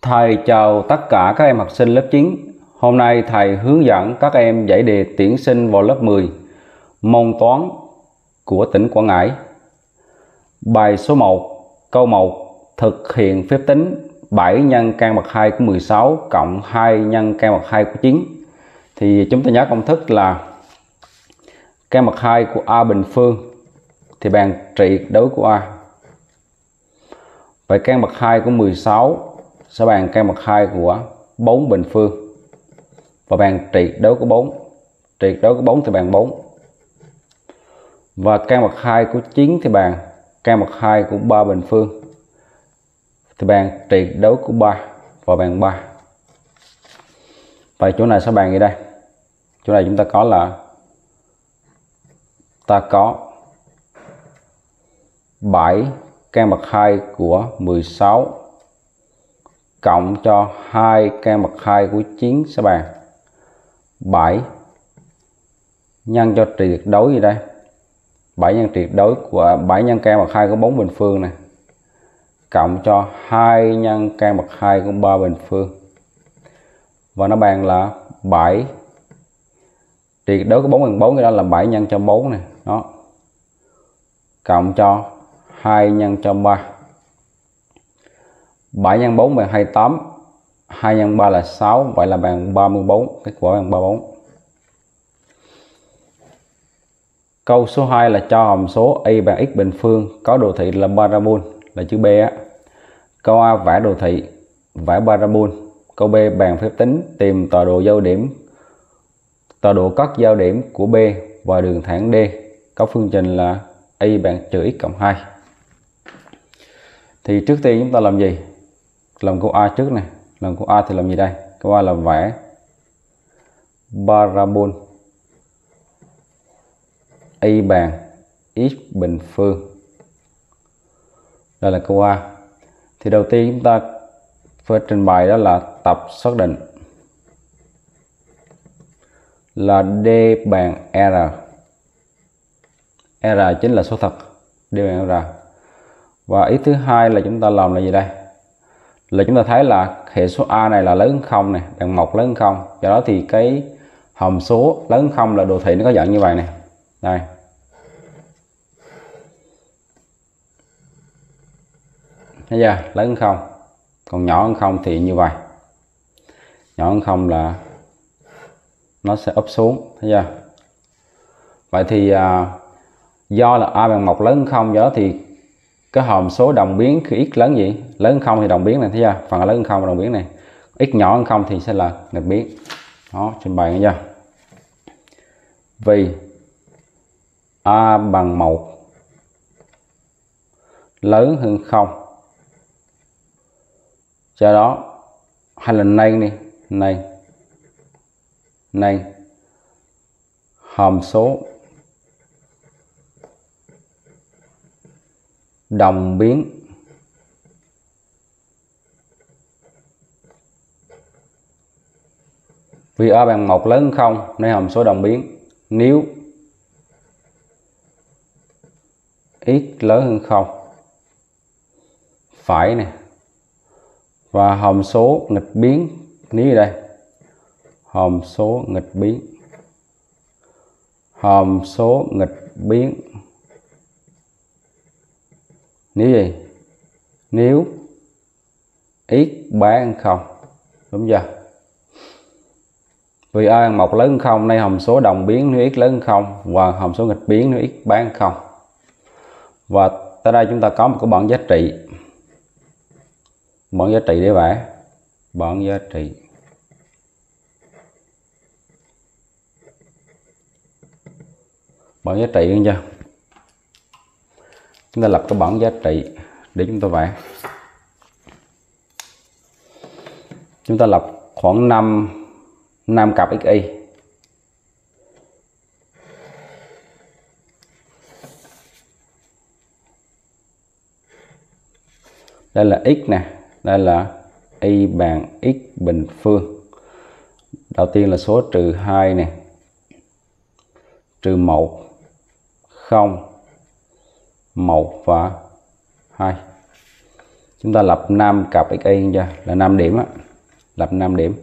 Thầy chào tất cả các em học sinh lớp 9. Hôm nay thầy hướng dẫn các em giải đề tuyển sinh vào lớp 10 môn toán của tỉnh Quảng Ngãi. Bài số 1, câu 1, thực hiện phép tính 7 nhân căn bậc 2 của 16 cộng 2 nhân căn bậc 2 của 9. Thì chúng ta nhớ công thức là căn bậc 2 của A bình phương thì bằng trị đối của A. Vậy căn bậc 2 của 16 sẽ bằng căn bậc 2 của 4 bình phương và bằng triệt đối của 4. Triệt đối của 4 thì bằng 4. Và căn bậc 2 của 9 thì bằng căn bậc 2 của 3 bình phương thì bằng triệt đối của 3 và bằng 3. Vậy chỗ này sẽ bằng gì đây? Chỗ này chúng ta có là ta có 7 căn bậc 2 của 16 cộng cho 2 căn bậc 2 của 9 sẽ bằng 7 nhân cho tuyệt đối gì đây? 7 nhân tuyệt đối của 7 nhân căn bậc 2 của 4 bình phương này cộng cho 2 nhân căn bậc 2 của 3 bình phương. Và nó bằng là 7 tuyệt đối của 4 bằng 4, cái đó là 7 nhân cho 4 này, đó. Cộng cho 2 nhân cho 3. 7 nhân 4 bằng 28, 2 nhân 3 là 6, vậy là bằng 34, kết quả bằng 34. Câu số 2 là cho hàm số y bằng x bình phương có đồ thị là parabol là chữ B á. Câu A vẽ đồ thị, vẽ parabol. Câu B bàn phép tính tìm tọa độ giao điểm, tọa độ cắt giao điểm của B và đường thẳng D có phương trình là y bằng trừ x cộng 2. Thì trước tiên chúng ta làm gì? Làm câu A trước này. Làm câu A thì làm gì đây? Câu A là vẽ parabol y bằng x bình phương. Đây là câu A. Thì đầu tiên chúng ta phải trình bày đó là tập xác định là D bằng R. R chính là số thật, D bằng R. Và ý thứ hai là chúng ta làm là gì đây? Là chúng ta thấy là hệ số A này là lớn hơn 0 này, bằng 1 lớn hơn 0. Do đó thì cái hàm số lớn hơn 0 là đồ thị nó có dạng như vậy này. Đây. Thấy chưa? Lớn hơn 0. Còn nhỏ hơn 0 thì như vậy. Nhỏ hơn 0 là nó sẽ úp xuống, thấy chưa? Vậy thì do là A bằng 1 lớn hơn 0, do đó thì cái hàm số đồng biến khi x lớn gì? Lớn hơn 0 thì đồng biến này, thấy chưa? Phần lớn hơn 0 là đồng biến này. X nhỏ hơn 0 thì sẽ là nghịch biến. Đó, trình bày nghe chưa? Vì A bằng 1 lớn hơn 0. Do đó hay là này đi, này hàm số đồng biến vì A bằng 1 lớn hơn 0 nên hàm số đồng biến nếu x lớn hơn 0 phải nè. Và hàm số nghịch biến nếu gì đây? Hàm số nghịch biến. Hàm số nghịch biến nếu gì? Nếu x bán 0. Đúng chưa? Vì A bằng 1 lớn hơn 0 nên hàm số đồng biến nếu x lớn hơn 0 và hàm số nghịch biến nếu x bán 0. Và tới đây chúng ta có một cái bảng giá trị. Bảng giá trị để vẽ. Bảng giá trị. Bảng giá trị chưa? Chúng ta lập cái bảng giá trị để chúng ta vẽ. Chúng ta lập khoảng 5 cặp xy. Đây là x nè, đây là y bằng x bình phương. Đầu tiên là số trừ 2 nè, trừ 1, 0, 1 và 2. Chúng ta lập 5 cặp XY chưa? Là 5 điểm á. Lập 5 điểm.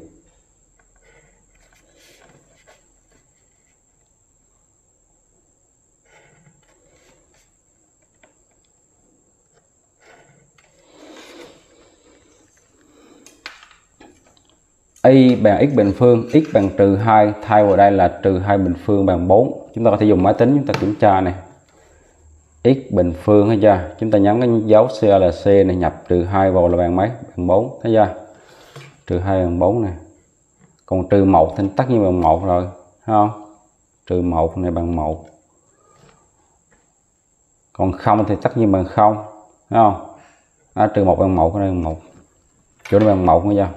Y bằng x bình phương, x bằng trừ 2, thay vào đây là trừ 2 bình phương bằng 4. Chúng ta có thể dùng máy tính chúng ta kiểm tra này. X bình phương thấy chưa? Chúng ta nhấn cái dấu CLC này, nhập trừ 2 vào là bằng mấy? Bằng 4, thấy chưa? Trừ 2 bằng 4 này. Còn trừ 1 thì tất nhiên bằng 1 rồi, thấy không? Trừ 1 này bằng 1. Còn 0 thì tất nhiên bằng 0, thấy không? Trừ 1 bằng 1, cái này bằng 1. Chỗ này bằng 1 thấy chưa?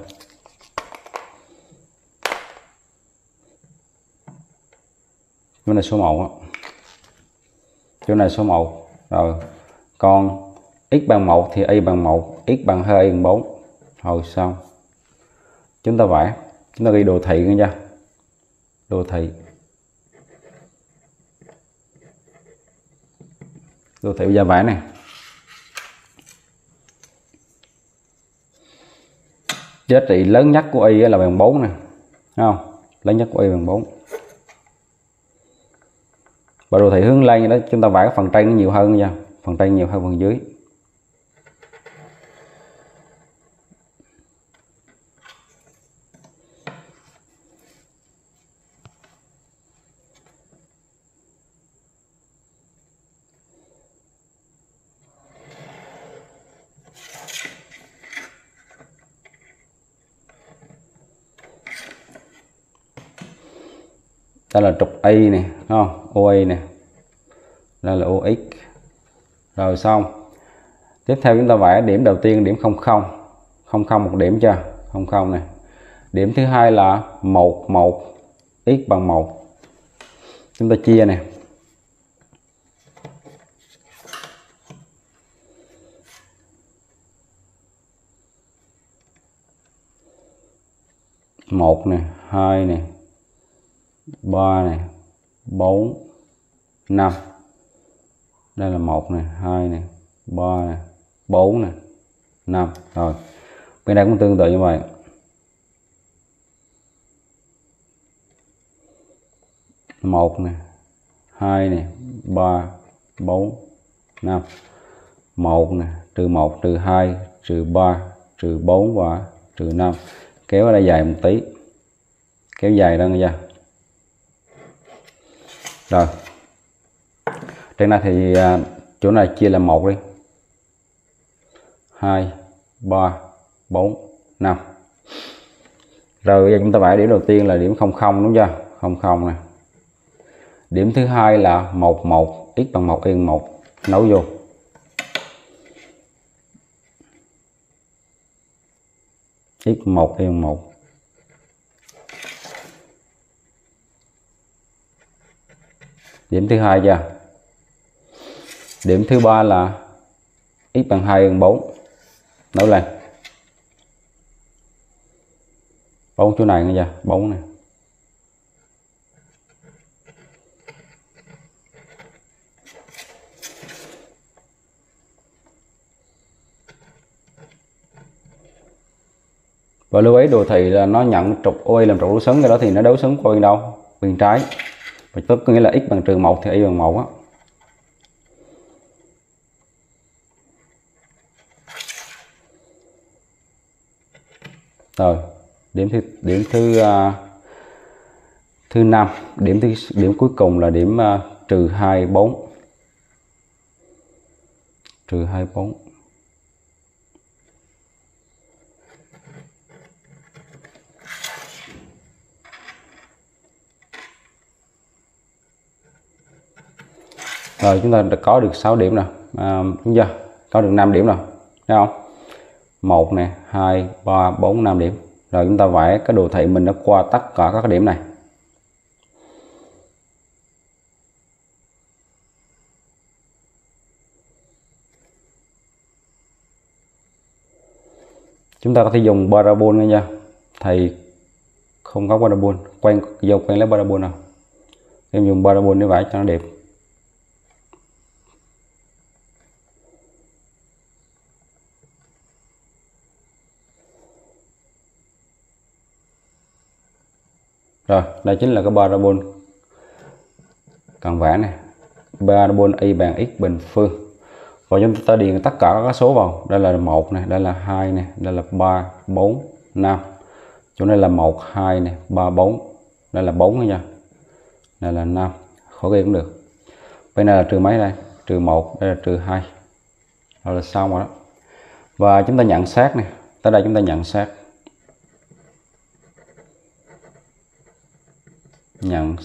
Chỗ này số 1 á. Chỗ này số 1 rồi. Còn x bằng 1 thì y bằng 1, x bằng 2 y bằng 4. Rồi xong. Chúng ta vẽ, chúng ta ghi đồ thị nghe chưa? Đồ thị. Đồ thị bây giờ vẽ này. Giá trị lớn nhất của y là bằng 4 nè. Thấy không? Lớn nhất của y bằng 4. Và đồ thị hướng lên đó chúng ta vẽ phần trên nó nhiều hơn nha, phần trên nhiều hơn phần dưới. Đây là trục Y này, không? OA này. Đây là OX. Rồi xong. Tiếp theo chúng ta vẽ điểm đầu tiên điểm 00. 00 một điểm chưa? 00 này. Điểm thứ hai là 1 1, x bằng 1. Chúng ta chia này. Một này, 2 này, 3 này, 4, 5. Đây là 1 này, 2 này, 3 này, 4 này, 5. Rồi. Bên đây cũng tương tự như vậy. Một này, 2 này, 3, 4, 5. 1 này, trừ 1, trừ 2, trừ 3, trừ 4 và trừ 5. Kéo ở đây dài một tí. Kéo dài ra nha. Rồi. Trên này thì chỗ này chia là 1 đi. 2, 3, 4, 5. Rồi bây giờ chúng ta vẽ điểm đầu tiên là điểm 00 đúng chưa? 00 này. Điểm thứ hai là 1 1, x bằng 1 y bằng 1, nấu vô. X 1 y bằng 1. Điểm thứ hai chưa? Điểm thứ ba là x bằng 2 bằng 4. Nấu lên. 4 chỗ này nghe chưa? 4 này. Và lưu ý đồ thị là nó nhận trục OI làm trục đối xứng, cái đó thì nó đối xứng qua bên đâu? Bên trái. Và tức có nghĩa là x bằng trừ 1 thì y bằng 1 á. Rồi, điểm thứ 5, điểm cuối cùng là điểm trừ 2 4. Trừ 2 4. Rồi chúng ta đã có được 6 điểm rồi. Đúng chưa? Có được 5 điểm rồi. Thấy không? 1 nè, 2, 3, 4, 5 điểm. Rồi chúng ta vẽ cái đồ thị mình đã qua tất cả các điểm này. Chúng ta có thể dùng parabol nha. Thầy không có parabol, quen lấy parabol nào. Em dùng parabol để vẽ cho nó đẹp. Rồi, đây chính là cái parabol cần vẽ này. Parabol y bằng x bình phương. Và chúng ta điền tất cả các số vào. Đây là 1 này, đây là 2 này, đây là 3, 4, 5. Chỗ này là 1, 2 này, 3, 4. Đây là 4 nha. Đây là 5. Khỏi ghi cũng được. Bên này là trừ mấy đây? Trừ 1, đây là trừ 2. Rồi là xong rồi đó. Và chúng ta nhận xét này. Tới đây chúng ta nhận xét. Nhận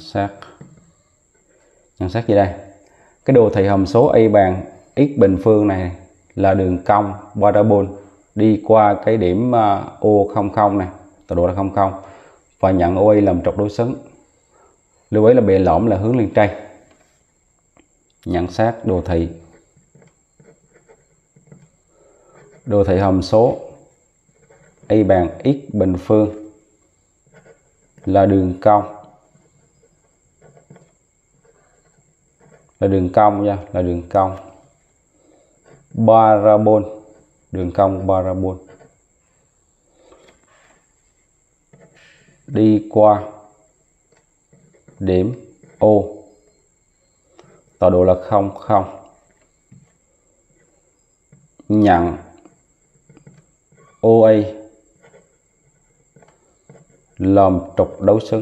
xét gì đây? Cái đồ thị hàm số y bằng x bình phương này là đường cong parabol đi qua cái điểm O00 này, tọa độ là 00, và nhận OI làm trục đối xứng. Lưu ý là bề lõm là hướng lên trên. Nhận xét đồ thị hàm số y bằng x bình phương là đường cong nha, là đường cong parabol, đường cong parabol đi qua điểm O, tọa độ là 00, nhận OA làm trục đối xứng.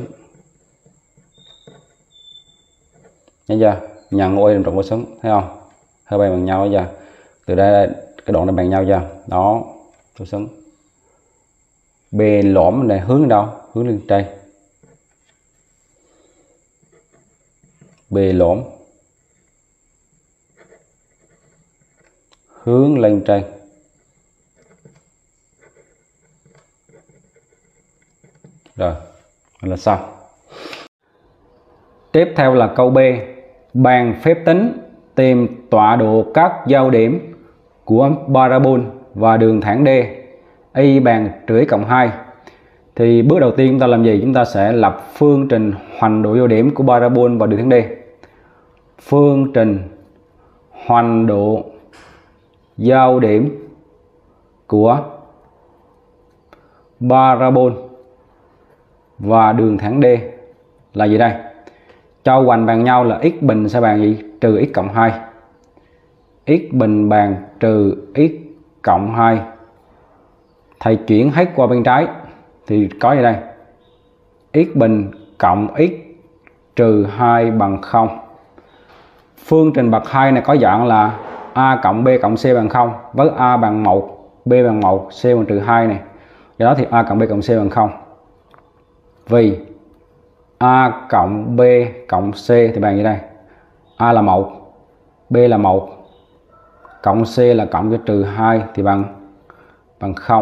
Nhớ chưa? Nhận OA làm trục đối xứng, thấy không? Hai bên bằng nhau chưa? Từ đây cái đoạn này bằng nhau chưa? Đó, đối xứng. Bề lõm này hướng lên đâu? Hướng lên trên. Bề lõm hướng lên trên. Rồi, là xong. Tiếp theo là câu B. Bàn phép tính tìm tọa độ các giao điểm của parabol và đường thẳng D y bằng trừ x cộng 2. Thì bước đầu tiên chúng ta làm gì? Chúng ta sẽ lập phương trình hoành độ giao điểm của parabol và đường thẳng D. Phương trình hoành độ giao điểm của parabol và đường thẳng D là gì đây? Cho hoành bằng nhau là x bình sẽ bằng gì? Trừ x cộng 2. X bình bằng trừ x cộng 2. Thầy chuyển hết qua bên trái thì có gì đây? X bình cộng x trừ 2 bằng 0. Phương trình bậc 2 này có dạng là a cộng b cộng c bằng 0, với a bằng 1, b bằng 1, c bằng trừ 2 này. Do đó thì a cộng b cộng c bằng 0. Vì a cộng b cộng c thì bằng gì đây? A là 1, b là 1, cộng c là cộng cho trừ 2 thì bằng 0.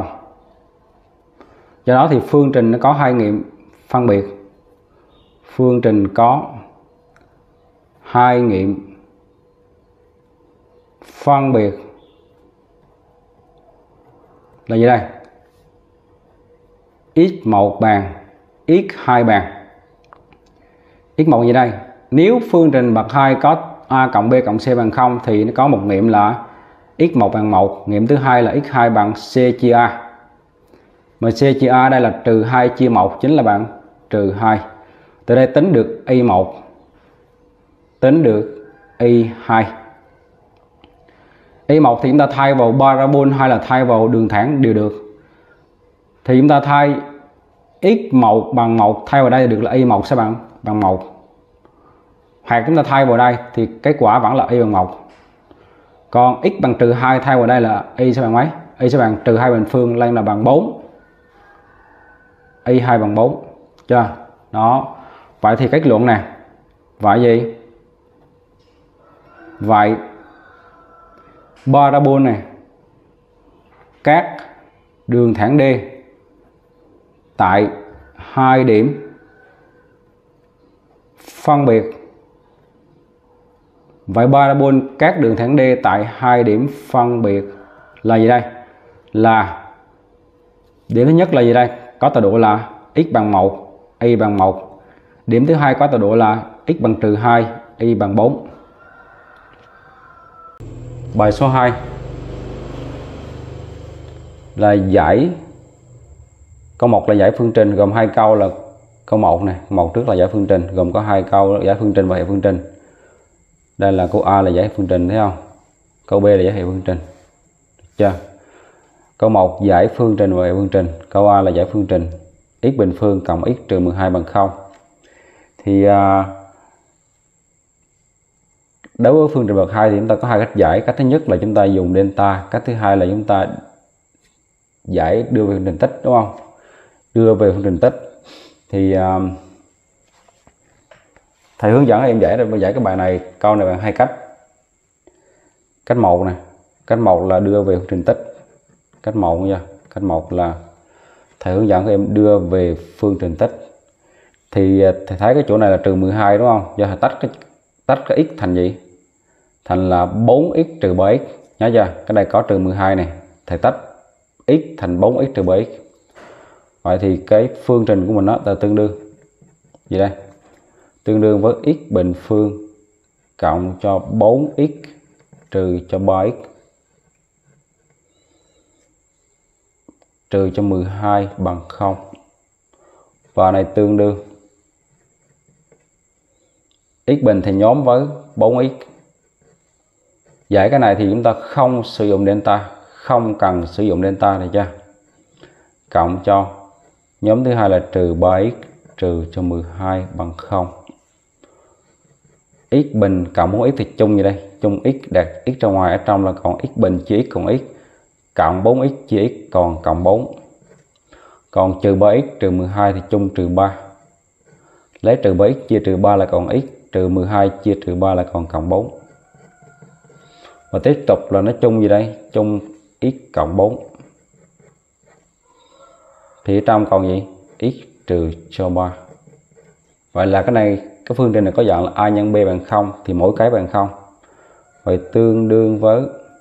Do đó thì phương trình nó có hai nghiệm phân biệt. Phương trình có hai nghiệm phân biệt là gì đây? x1 bằng x2 bằng. x1 gì đây? Nếu phương trình bậc 2 có a cộng b cộng c bằng 0 thì nó có một nghiệm là x1 bằng 1, nghiệm thứ hai là x2 bằng c chia a. Mà c chia a đây là trừ 2 chia 1 chính là bằng trừ 2. Từ đây tính được y1, tính được y2. Y1 thì chúng ta thay vào parabol hay là thay vào đường thẳng đều được. Thì chúng ta thay x1 bằng 1 thay vào đây được là y1 sẽ bằng 1. Hoặc chúng ta thay vào đây thì kết quả vẫn là y bằng 1. Còn x bằng trừ 2 thay vào đây là y sẽ bằng mấy? Y sẽ bằng trừ 2 bình phương lên là bằng 4. Y2 bằng 4. Chưa? Đó. Vậy thì kết luận nè. Vậy gì? Vậy parabol này các đường thẳng D tại hai điểm phân biệt. Vậy parabol các đường thẳng D tại hai điểm phân biệt là gì đây? Là điểm thứ nhất là gì đây? Có tọa độ là x bằng 1, y bằng 1. Điểm thứ hai có tọa độ là x bằng trừ 2, y bằng 4. Bài số 2 là giải câu 1 là giải phương trình gồm hai câu là Câu 1 này, một trước là giải phương trình, gồm có 2 câu giải phương trình và hệ phương trình. Đây là câu A là giải phương trình, thấy không? Câu B là giải hệ phương trình. Được chưa? Câu 1 giải phương trình và hệ phương trình. Câu A là giải phương trình x bình phương cộng x trừ 12 bằng 0. Thì đối với phương trình bậc 2 thì chúng ta có 2 cách giải. Cách thứ nhất là chúng ta dùng delta, cách thứ hai là chúng ta giải đưa về phương trình tích, đúng không? Đưa về phương trình tích thì thầy hướng dẫn em giải cái bài này, câu này bằng 2 cách. Cách 1 này, cách 1 là đưa về phương trình tích. Cách 1 nha. Cách 1 là thầy hướng dẫn em đưa về phương trình tích. Thì thầy thấy cái chỗ này là trừ 12, đúng không? Do thầy tách cái x thành gì? Thành là 4x trừ 3x. Nhớ chưa? Cái này có trừ 12 này, thầy tách x thành 4x trừ 3x. Vậy thì cái phương trình của mình đó là tương đương gì đây? Tương đương với x bình phương cộng cho 4x trừ cho 3x trừ cho 12 bằng 0. Và này tương đương x bình thì nhóm với 4x. Giải cái này thì chúng ta không sử dụng delta, không cần sử dụng delta này chưa? Cộng cho nhóm thứ hai là trừ 3x trừ cho 12 bằng 0. X bình cộng 4x thì chung gì đây? Chung x đặt x ra ngoài, ở trong là còn x bình chia x còn x, cộng 4x chia x còn cộng 4. Còn trừ 3x trừ 12 thì chung trừ 3. Lấy trừ 3x chia trừ 3 là còn x, trừ 12 chia trừ 3 là còn cộng 4. Và tiếp tục là nó chung gì đây? Chung x cộng 4. Thì ở trong còn gì? X trừ cho 3. Vậy là cái này, cái phương trình này có dạng là a nhân b bằng 0 thì mỗi cái bằng 0. Vậy tương đương với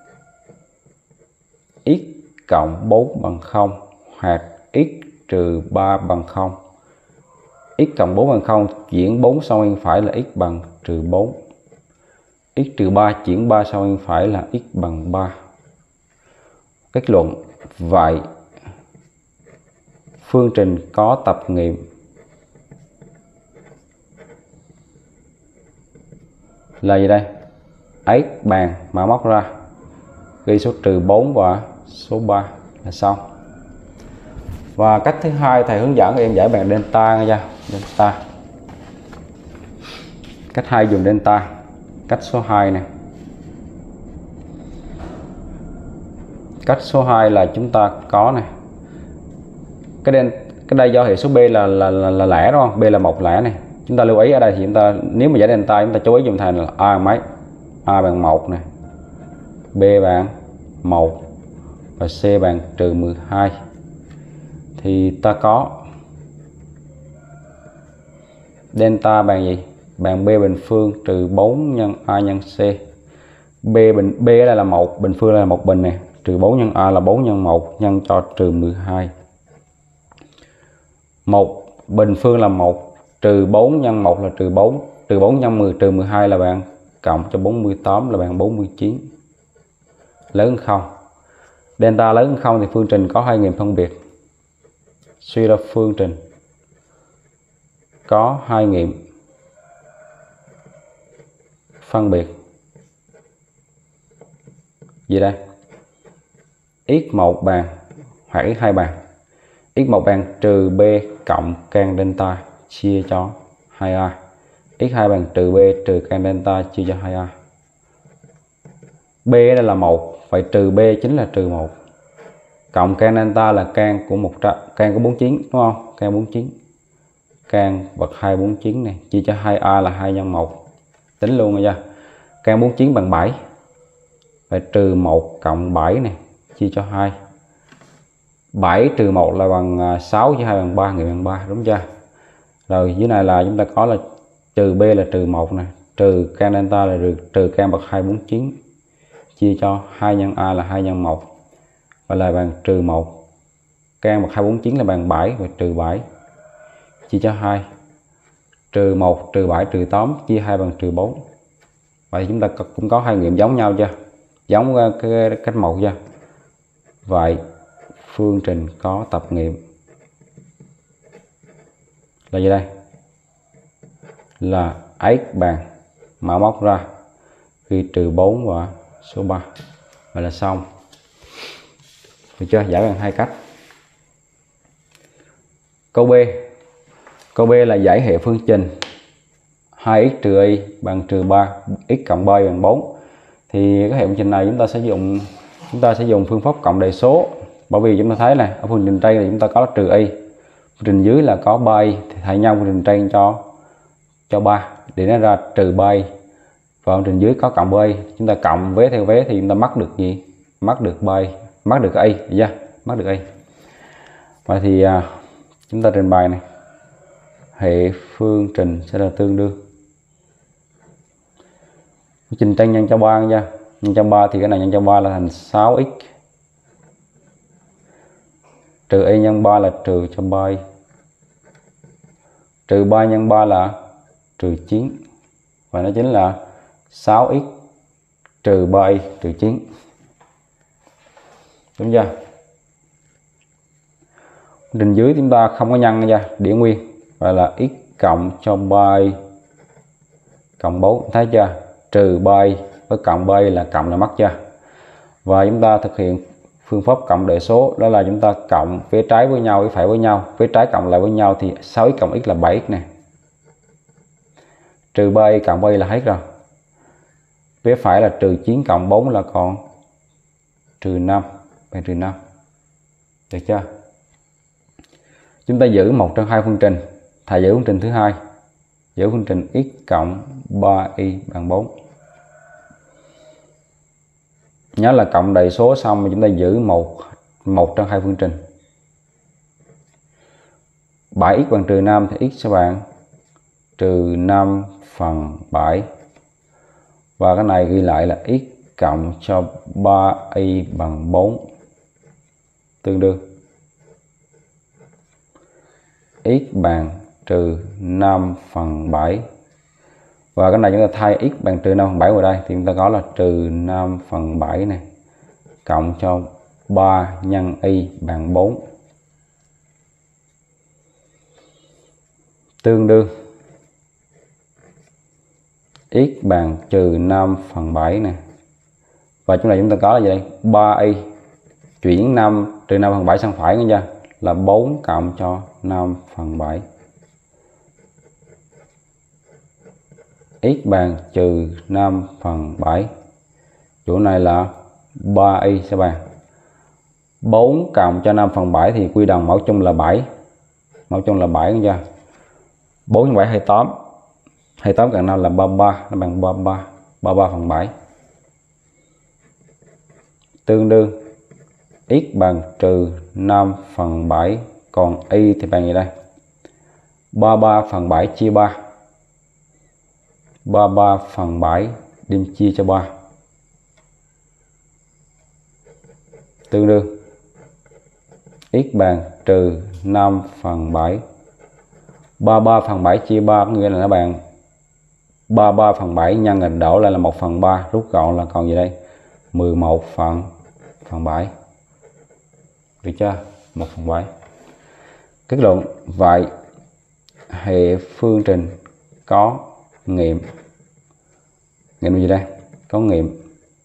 x cộng 4 bằng 0 hoặc x trừ 3 bằng 0. X cộng 4 bằng 0, chuyển 4 sang bên phải là x bằng trừ 4. X trừ 3 chuyển 3 sang bên phải là x bằng 3. Kết luận, vậy phương trình có tập nghiệm là gì đây? X bằng mã móc ra, ghi số trừ 4 và số 3 là xong. Và cách thứ hai thầy hướng dẫn em giải bằng delta nha. Delta. Cách 2 dùng delta. Cách số 2 này. Cách số 2 là chúng ta có này. Cái đây do hệ số B là lẻ, đúng không? B là một lẻ này. Chúng ta lưu ý ở đây thì chúng ta nếu mà giải delta chúng ta chú ý dùng thành là A mấy? A bằng 1 này, B bằng 1 và C bằng trừ 12. Thì ta có delta bằng gì? Bằng B bình phương trừ 4 nhân A nhân C. B ở đây là 1, bình phương là 1 bình này, trừ 4 nhân A là 4 nhân 1 nhân cho trừ 12. 1 bình phương là 1, trừ 4 nhân 1 là trừ 4, trừ 4 nhân 10 trừ 12 là bằng cộng cho 48 là bằng 49. Lớn hơn 0. Delta lớn hơn 0 thì phương trình có hai nghiệm phân biệt. Suy ra phương trình có hai nghiệm phân biệt. Gì đây? x1 bằng hoặc x2 bằng. x1 bằng trừ b cộng can delta chia cho 2a. x2 bằng trừ b trừ can delta chia cho 2a. B đây là 1, vậy trừ b chính là trừ 1. Cộng can delta là can của 49, đúng không? Can 49. Can bậc 249 này chia cho 2a là 2 nhân 1. Tính luôn rồi chưa? Can 49 bằng 7. Vậy trừ 1 cộng 7 này chia cho 2. 7 trừ 1 là bằng 6 chia 2 bằng 3, nghiệm bằng 3, đúng chưa? Rồi dưới này là chúng ta có là trừ b là trừ 1 này, trừ can delta là trừ can bậc 249 chia cho 2 nhân a là 2 nhân 1 và là bằng trừ 1. Can bậc 249 là bằng 7 và trừ 7 chia cho 2. Trừ 1 trừ 7 trừ 8 chia 2 bằng trừ 4. Vậy chúng ta cũng có hai nghiệm giống nhau chưa? Giống cái cách 1 chưa? Vậy phương trình có tập nghiệm là gì đây? Là x bằng mở móc ra ghi trừ 4 và số 3. Vậy là xong. Được chưa? Giải bằng hai cách. Câu B. Câu B là giải hệ phương trình 2x trừ y bằng trừ 3, x cộng 3 bằng 4. Thì cái hệ phương trình này chúng ta sẽ dùng phương pháp cộng đại số. Bởi vì chúng ta thấy này, ở phương trình trên thì chúng ta có trừ y, phương trình dưới là có 3y, thì hãy nhân phương trình trên cho 3 để nó ra trừ 3y. Và phương trình dưới có cộng 3y, chúng ta cộng vế theo vế thì chúng ta mất được gì? Mất được 3y, mất được y, được chưa? Mất được y. Vậy thì chúng ta trình bày này, hệ phương trình sẽ là tương đương phương trình trên nhân cho 3 nha. Nhân cho 3 thì cái này nhân cho 3 là thành 6x trừ y nhân 3 là trừ cho 3y, trừ 3 nhân 3 là trừ 9, và nó chính là 6x trừ 3y trừ 9. Đúng chưa? Trình dưới chúng ta không có nhân nha, để nguyên, gọi là x cộng cho 3y cộng 4, thấy chưa? Trừ 3y với cộng 3y là cộng là mất chưa? Và chúng ta thực hiện phương pháp cộng đại số, đó là chúng ta cộng vế trái với nhau, vế phải với nhau, vế trái cộng lại với nhau thì 6x cộng x là 7x này. Trừ 3y cộng 3y là hết rồi. Vế phải là trừ 9 cộng 4 là còn trừ 5, bằng trừ 5. Được chưa? Chúng ta giữ một trong hai phương trình, thầy giữ phương trình thứ hai, giữ phương trình x cộng 3y bằng 4. Nhớ là cộng đại số xong chúng ta giữ một trong hai phương trình. 7x bằng trừ 5 thì x sẽ bằng trừ 5 phần 7. Và cái này ghi lại là x cộng cho 3y bằng 4 tương đương x bằng trừ 5 phần 7. Và cái này chúng ta thay x bằng trừ 5 phần 7 vào đây thì chúng ta có là trừ 5 phần 7 này cộng cho 3 nhân y bằng 4 tương đương x bằng trừ 5 phần 7 này. Và chỗ này chúng ta có là gì đây? 3y chuyển 5 trừ 5 phần 7 sang phải nghe chưa? Là 4 cộng cho 5 phần 7. X bằng trừ 5 phần 7. Chỗ này là 3y sẽ bằng 4 cộng cho 5 phần 7 thì quy đồng mẫu chung là 7. Mẫu chung là 7 nghe chưa? 4 x 7 28. 28 cộng 5 là 33, nó bằng 33. 33 phần 7. Tương đương x bằng trừ 5 phần 7. Còn y thì bằng gì đây? 33 phần 7 chia 3. 33 phần 7 đem chia cho 3. Tương đương x bằng trừ 5 phần 7. 33 phần 7 chia 3 có nghĩa là nó bằng 33 phần 7 nhân là đổ lại là 1 phần 3. Rút gọn là còn gì đây? 11 phần 7. Được chưa? 1 phần 7. Kết luận, vậy hệ phương trình có nghiệm gì đây? Có nghiệm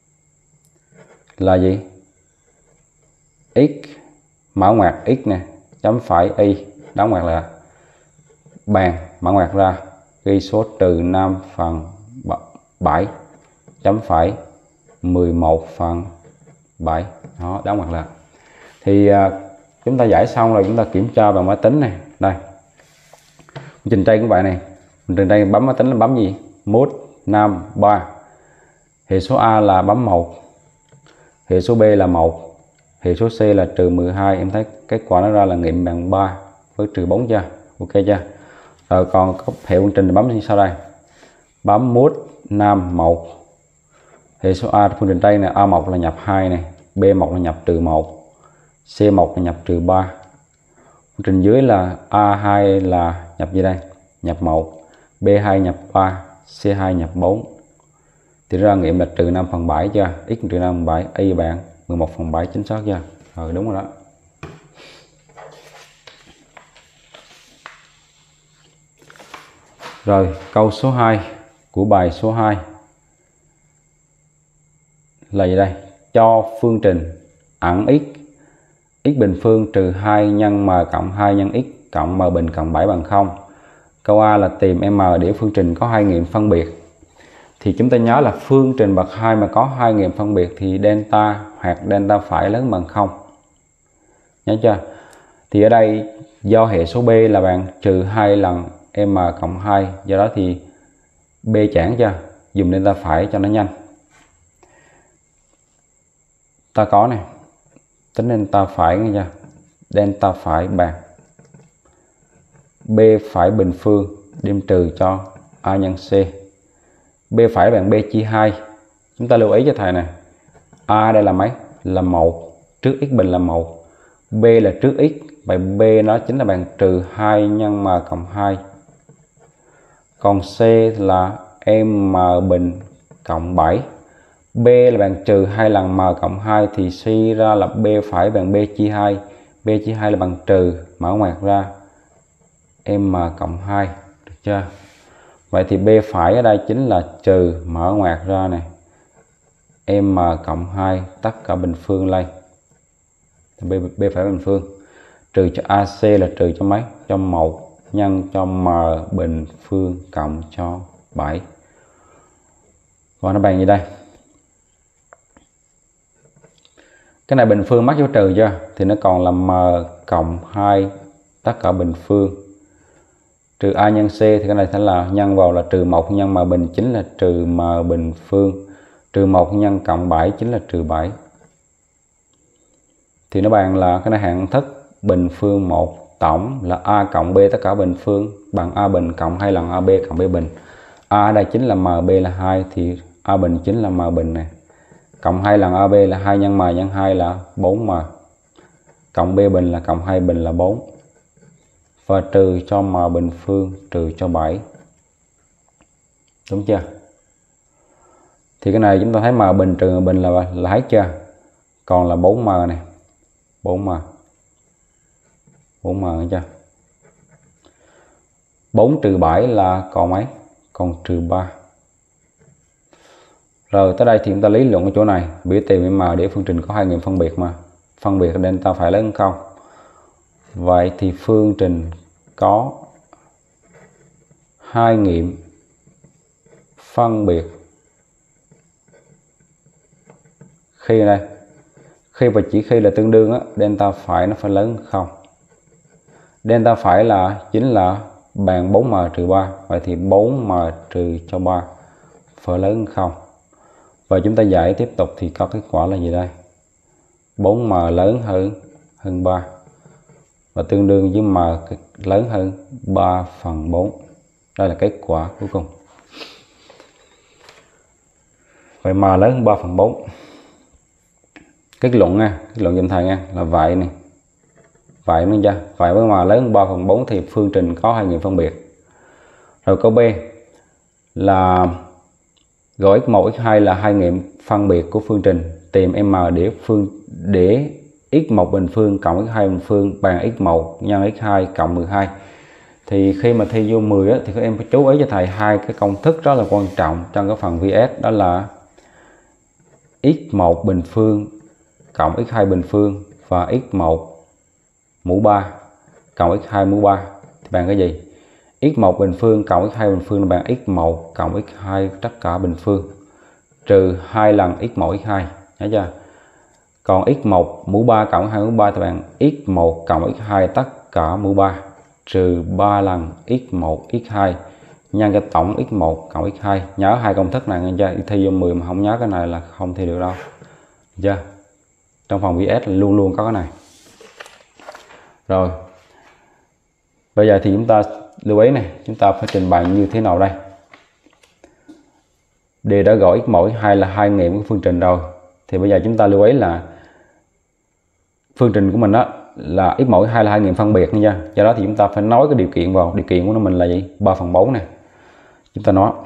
là gì? X mở ngoặc x nè, chấm phải y, đóng ngoặc là bàn, mở ngoặc ra ghi số trừ 5 phần 7 chấm phải 11 phần 7. Đó, đóng ngoặc là. Thì chúng ta giải xong rồi chúng ta kiểm tra bằng máy tính này. Đây. Trình trên của bạn này. Trình đây bấm máy tính là bấm gì? Mode 5 3. Hệ số A là bấm 1. Hệ số B là 1. Hệ số C là trừ 12. Em thấy kết quả nó ra là nghiệm bằng 3 với trừ 4 chưa? Ok chưa? Rồi còn có hệ phương trình thì bấm như sau đây. Bấm mode 5 1. Hệ số A phương trình đây này, A1 là nhập 2 này, B1 là nhập trừ 1, C1 là nhập trừ 3. Phương trình dưới là A2 là nhập gì đây? Nhập 1, B2 nhập 3, C2 nhập 4. Thì ra nghiệm là trừ 5 phần 7 chưa? X trừ 5 phần 7, Y bạn 11 phần 7 chính xác chưa? Rồi đúng rồi đó. Rồi câu số 2 của bài số 2 là gì đây? Cho phương trình ẩn x bình phương trừ 2 nhân m cộng 2 nhân x cộng m bình cộng 7 bằng 0. Câu A là tìm m để phương trình có hai nghiệm phân biệt. Thì chúng ta nhớ là phương trình bậc 2 mà có hai nghiệm phân biệt thì delta hoặc delta phải lớn bằng 0. Nhớ chưa? Thì ở đây do hệ số B là bằng trừ 2 lần m cộng 2, do đó thì B chẵn chưa? Dùng delta phải cho nó nhanh. Ta có này, tính delta phải nghe chưa? Delta phải bằng B phải bình phương đem trừ cho A nhân C. B phải bằng B chia 2. Chúng ta lưu ý cho thầy này. A đây là mấy? Là 1. Trước x bình là 1. B là trước x. Vậy B nó chính là bằng trừ 2 nhân m cộng 2. Còn C là m bình cộng 7. B là bằng trừ 2 lần m cộng 2 thì suy ra là B phải bằng B chia 2. B chia 2 là bằng trừ, mở ngoặc ra m cộng 2. Được chưa? Vậy thì B phải ở đây chính là trừ, mở ngoặc ra này, m cộng 2 tất cả bình phương lên. B phải bình phương. Trừ cho AC là trừ cho mấy? Cho 1 nhân cho m bình phương cộng cho 7. Còn nó bằng gì đây? Cái này bình phương mắc dấu trừ chưa? Thì nó còn là m cộng 2 tất cả bình phương trừ A nhân C, thì cái này sẽ là nhân vào là trừ 1 nhân m bình chính là trừ m bình phương, trừ 1 nhân cộng 7 chính là trừ 7. Thì nó bằng là cái này hạng thức bình phương 1 tổng là A cộng B tất cả bình phương bằng A bình cộng 2 lần AB cộng B bình. A ở đây chính là m, B là 2 thì A bình chính là m bình này. Cộng 2 lần AB là 2 nhân m nhân 2 là 4m. Cộng B bình là cộng 2 bình là 4. Và trừ cho m bình phương trừ cho 7. Đúng chưa? Thì cái này chúng ta thấy m bình trừ m bình là hết chưa? Còn là 4m này. 4m. 4m chưa? 4 trừ 7 là còn mấy? Còn trừ 3. Rồi tới đây thì chúng ta lý luận ở chỗ này, biểu tìm m để phương trình có hai nghiệm phân biệt mà. Phân biệt delta phải lớn hơn 0. Vậy thì phương trình có hai nghiệm phân biệt khi đây, khi và chỉ khi là tương đương á, delta phải nó phải lớn hơn 0. Delta phải là chính là bằng 4m trừ 3. Vậy thì 4m trừ cho 3 phải lớn hơn 0. Và chúng ta giải tiếp tục thì có kết quả là gì đây? 4m lớn hơn 3 và tương đương với m lớn hơn 3 phần 4. Đây là kết quả cuối cùng. Vậy m lớn hơn 3 phần 4. Kết luận nha, kết luận dùm thầy nha, là vậy này. Vậy mới chưa? Vậy với m lớn hơn 3 phần 4 thì phương trình có hai nghiệm phân biệt. Rồi câu B là gọi x1 x2 là hai nghiệm phân biệt của phương trình, tìm m để x1 bình phương cộng x2 bình phương bằng x1 nhân x2 cộng 12. Thì khi mà thi vô 10 á, thì các em phải chú ý cho thầy hai cái công thức rất là quan trọng trong cái phần VS, đó là x1 bình phương cộng x2 bình phương và x1 mũ 3 cộng x2 mũ 3 thì bằng cái gì? x1 bình phương cộng x2 bình phương là bằng x1 cộng x2 tất cả bình phương trừ 2 lần x1 x2, nhớ chưa? Còn x1 mũ 3 cộng x2 mũ 3 thì bằng x1 cộng x2 tất cả mũ 3 trừ 3 lần x1 x2 nhân cái tổng x1 cộng x2. Nhớ hai công thức này nghe chưa? Đi thi vô 10 mà không nhớ cái này là không thi được đâu. Được chưa? Trong phòng VS luôn luôn có cái này. Rồi. Bây giờ thì chúng ta lưu ý này, chúng ta phải trình bày như thế nào đây? Đề đã gọi x1 x2 là hai nghiệm của phương trình rồi. Thì bây giờ chúng ta lưu ý là phương trình của mình đó là x1 x2 là hai nghiệm phân biệt nha. Do đó thì chúng ta phải nói cái điều kiện vào. Điều kiện của mình là gì? 3 phần 4 này. Chúng ta nói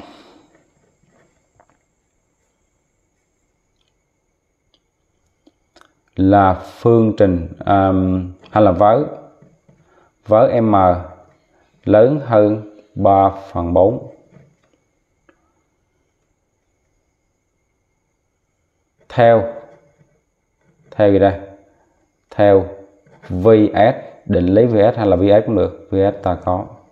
là phương trình hay là với m lớn hơn 3/4 theo gì đây? Theo VS, định lý VS hay là VS cũng được. VS ta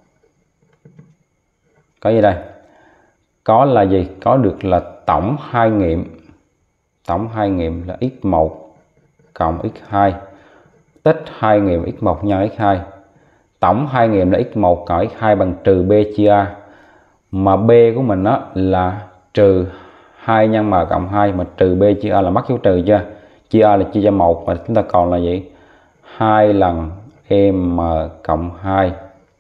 có gì đây? Có là gì? Có được là tổng hai nghiệm. Tổng hai nghiệm là x1 cộng x2 tích hai nghiệm x1 nhân x2. Tổng hai nghiệm là x1 cộng x2 bằng trừ b chia a. Mà b của mình đó là trừ 2 nhân m cộng 2, mà trừ b chia a là mắc dấu trừ chưa? Chia a là chia cho 1, và chúng ta còn là gì? 2 lần m cộng 2.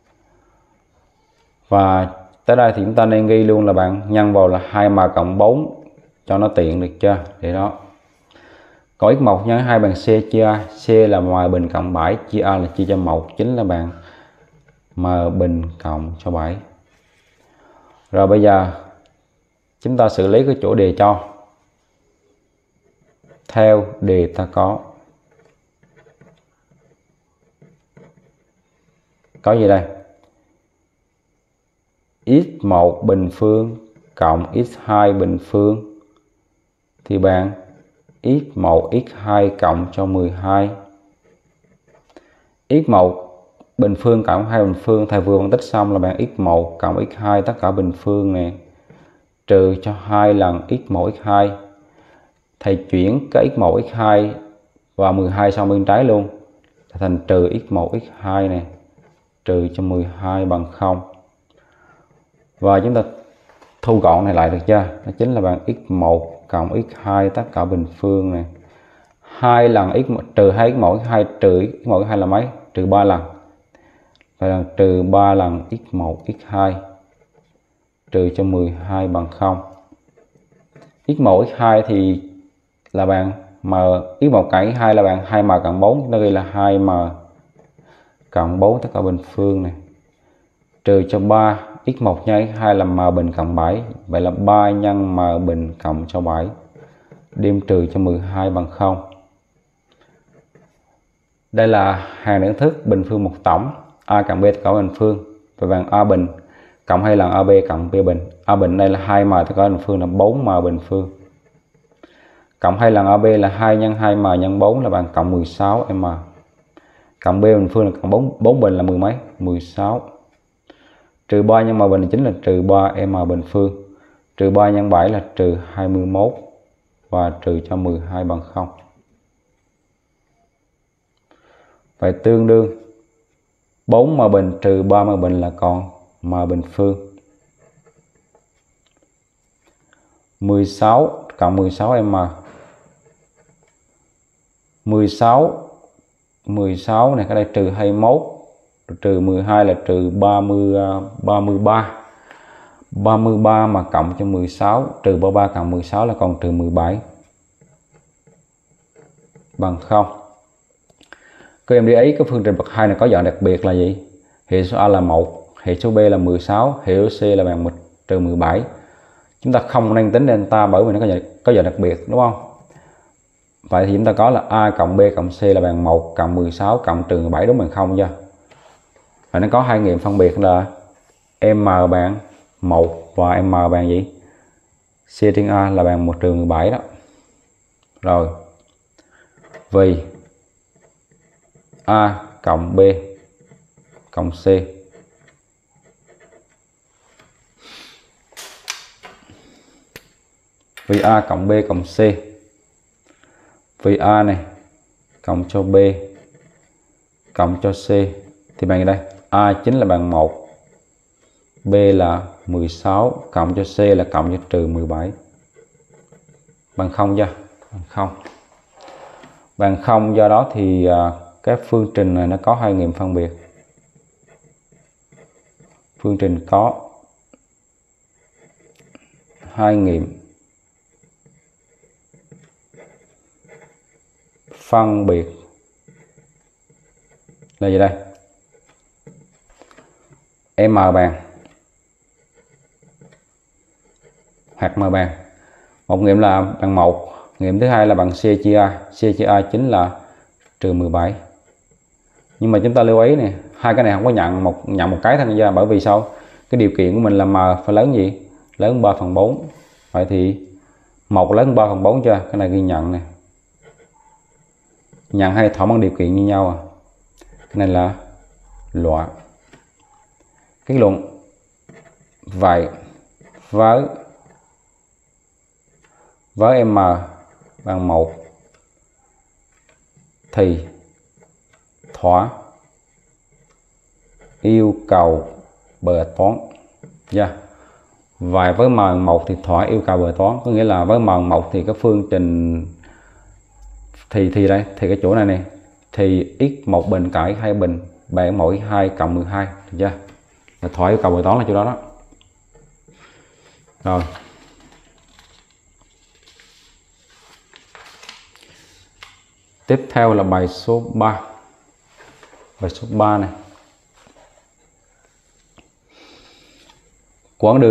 Và tới đây thì chúng ta nên ghi luôn là bạn nhân vào là 2m cộng 4 cho nó tiện, được chưa? Để đó. Có x1 nhân 2 bằng c chia a. C là m bình cộng 7, chia a là chia cho 1, chính là bạn m bình cộng cho 7. Rồi bây giờ chúng ta xử lý cái chỗ đề cho. Theo đề ta có gì đây? x1 bình phương cộng x2 bình phương thì bạn x1 x2 cộng cho 12. x1 bình phương cộng 2 bình phương, thầy vừa phân tích xong là bạn x1 cộng x2 tất cả bình phương nè, trừ cho 2 lần x1 x2. Thầy chuyển cái x1 x2 và 12 sang bên trái luôn, thành trừ x1 x2 này, trừ cho 12 bằng 0. Và chúng ta thu gọn này lại, được chưa? Đó chính là bằng x1 cộng x2 tất cả bình phương này. 2 lần x1 trừ 2 x1 x2 trừ x1 x2 là mấy? Trừ 3 lần. Vậy là trừ 3 lần x1 x2 trừ cho 12 bằng 0. x1 x2 thì là bạn x1 cộng x2 là bạn 2m cộng 4, chúng ta ghi là 2m cộng 4 tất cả bình phương này, trừ cho 3 x1 nhân x2 là m bình cộng 7, vậy là 3 nhân m bình cộng cho 7 đem trừ cho 12 bằng 0. Đây là hàng đẳng thức bình phương một tổng a cộng b tất cả bình phương, và bằng a bình cộng 2 lần ab cộng b bình. A bình đây là 2m tất cả bình phương là 4m bình phương, cộng 2 lần ab là 2 nhân 2m nhân 4 là bằng cộng 16m, cộng b bình phương là cộng 4 bình là 10 mấy? 16, trừ 3 nhân m bình chính là trừ 3m bình phương, trừ 3 nhân 7 là trừ 21 và trừ cho 12 bằng 0. Vậy tương đương 4m bình trừ 3m bình là còn m bình phương. 16 cộng 16m. 16 này, cái đây trừ 21, trừ 12 là trừ 33. 33 mà cộng cho 16, trừ 33 cộng 16 là còn trừ 17 bằng 0. Các em để ý cái phương trình bậc 2 này có dạng đặc biệt là gì? Hệ số A là 1, hệ số B là 16, hệ số C là bằng trừ 17. Chúng ta không nên tính delta bởi vì nó có dạng đặc biệt, đúng không? Vậy thì chúng ta có là A cộng B cộng C là bằng 1 cộng 16 cộng trừ 17, đúng bằng 0 chưa? Và nó có hai nghiệm phân biệt là M bằng 1 và M bằng gì? C trên A là bằng 1 trừ 17 đó. Rồi. Vì A cộng B cộng C vì A cộng B cộng C, vì A này cộng cho B cộng cho C thì bằng đây A chính là bằng 1, B là 16 cộng cho C là cộng cho trừ 17 bằng 0 chưa? Bằng 0. Bằng 0, do đó thì cái phương trình này nó có hai nghiệm phân biệt. Phương trình có hai nghiệm phân biệt là gì đây? M bằng hoặc M bằng. Một nghiệm là bằng 1, nghiệm thứ hai là bằng C chia A. C chia A chính là trừ 17. Nhưng mà chúng ta lưu ý này, hai cái này không có nhận một cái thôi nha, bởi vì sao? cái điều kiện của mình là m phải lớn gì, lớn 3/4. Vậy thì 1 lớn 3/4 chưa, cái này ghi nhận nè, nhận hay thỏa mãn điều kiện như nhau à, cái này là loại. Kết luận vậy với m bằng 1 thì thỏa yêu cầu bài toán. Yeah. Vậy với m bằng 1 thì thỏa yêu cầu bài toán, có nghĩa là với m bằng 1 thì cái phương trình thì đây, thì cái chỗ này này thì x một bình cãi 2 bình bằng mỗi 2 cộng 12, được chưa? Là thỏa yêu cầu bài toán là chỗ đó đó. Rồi. Tiếp theo là bài số 3. Bài số 3 này. Quãng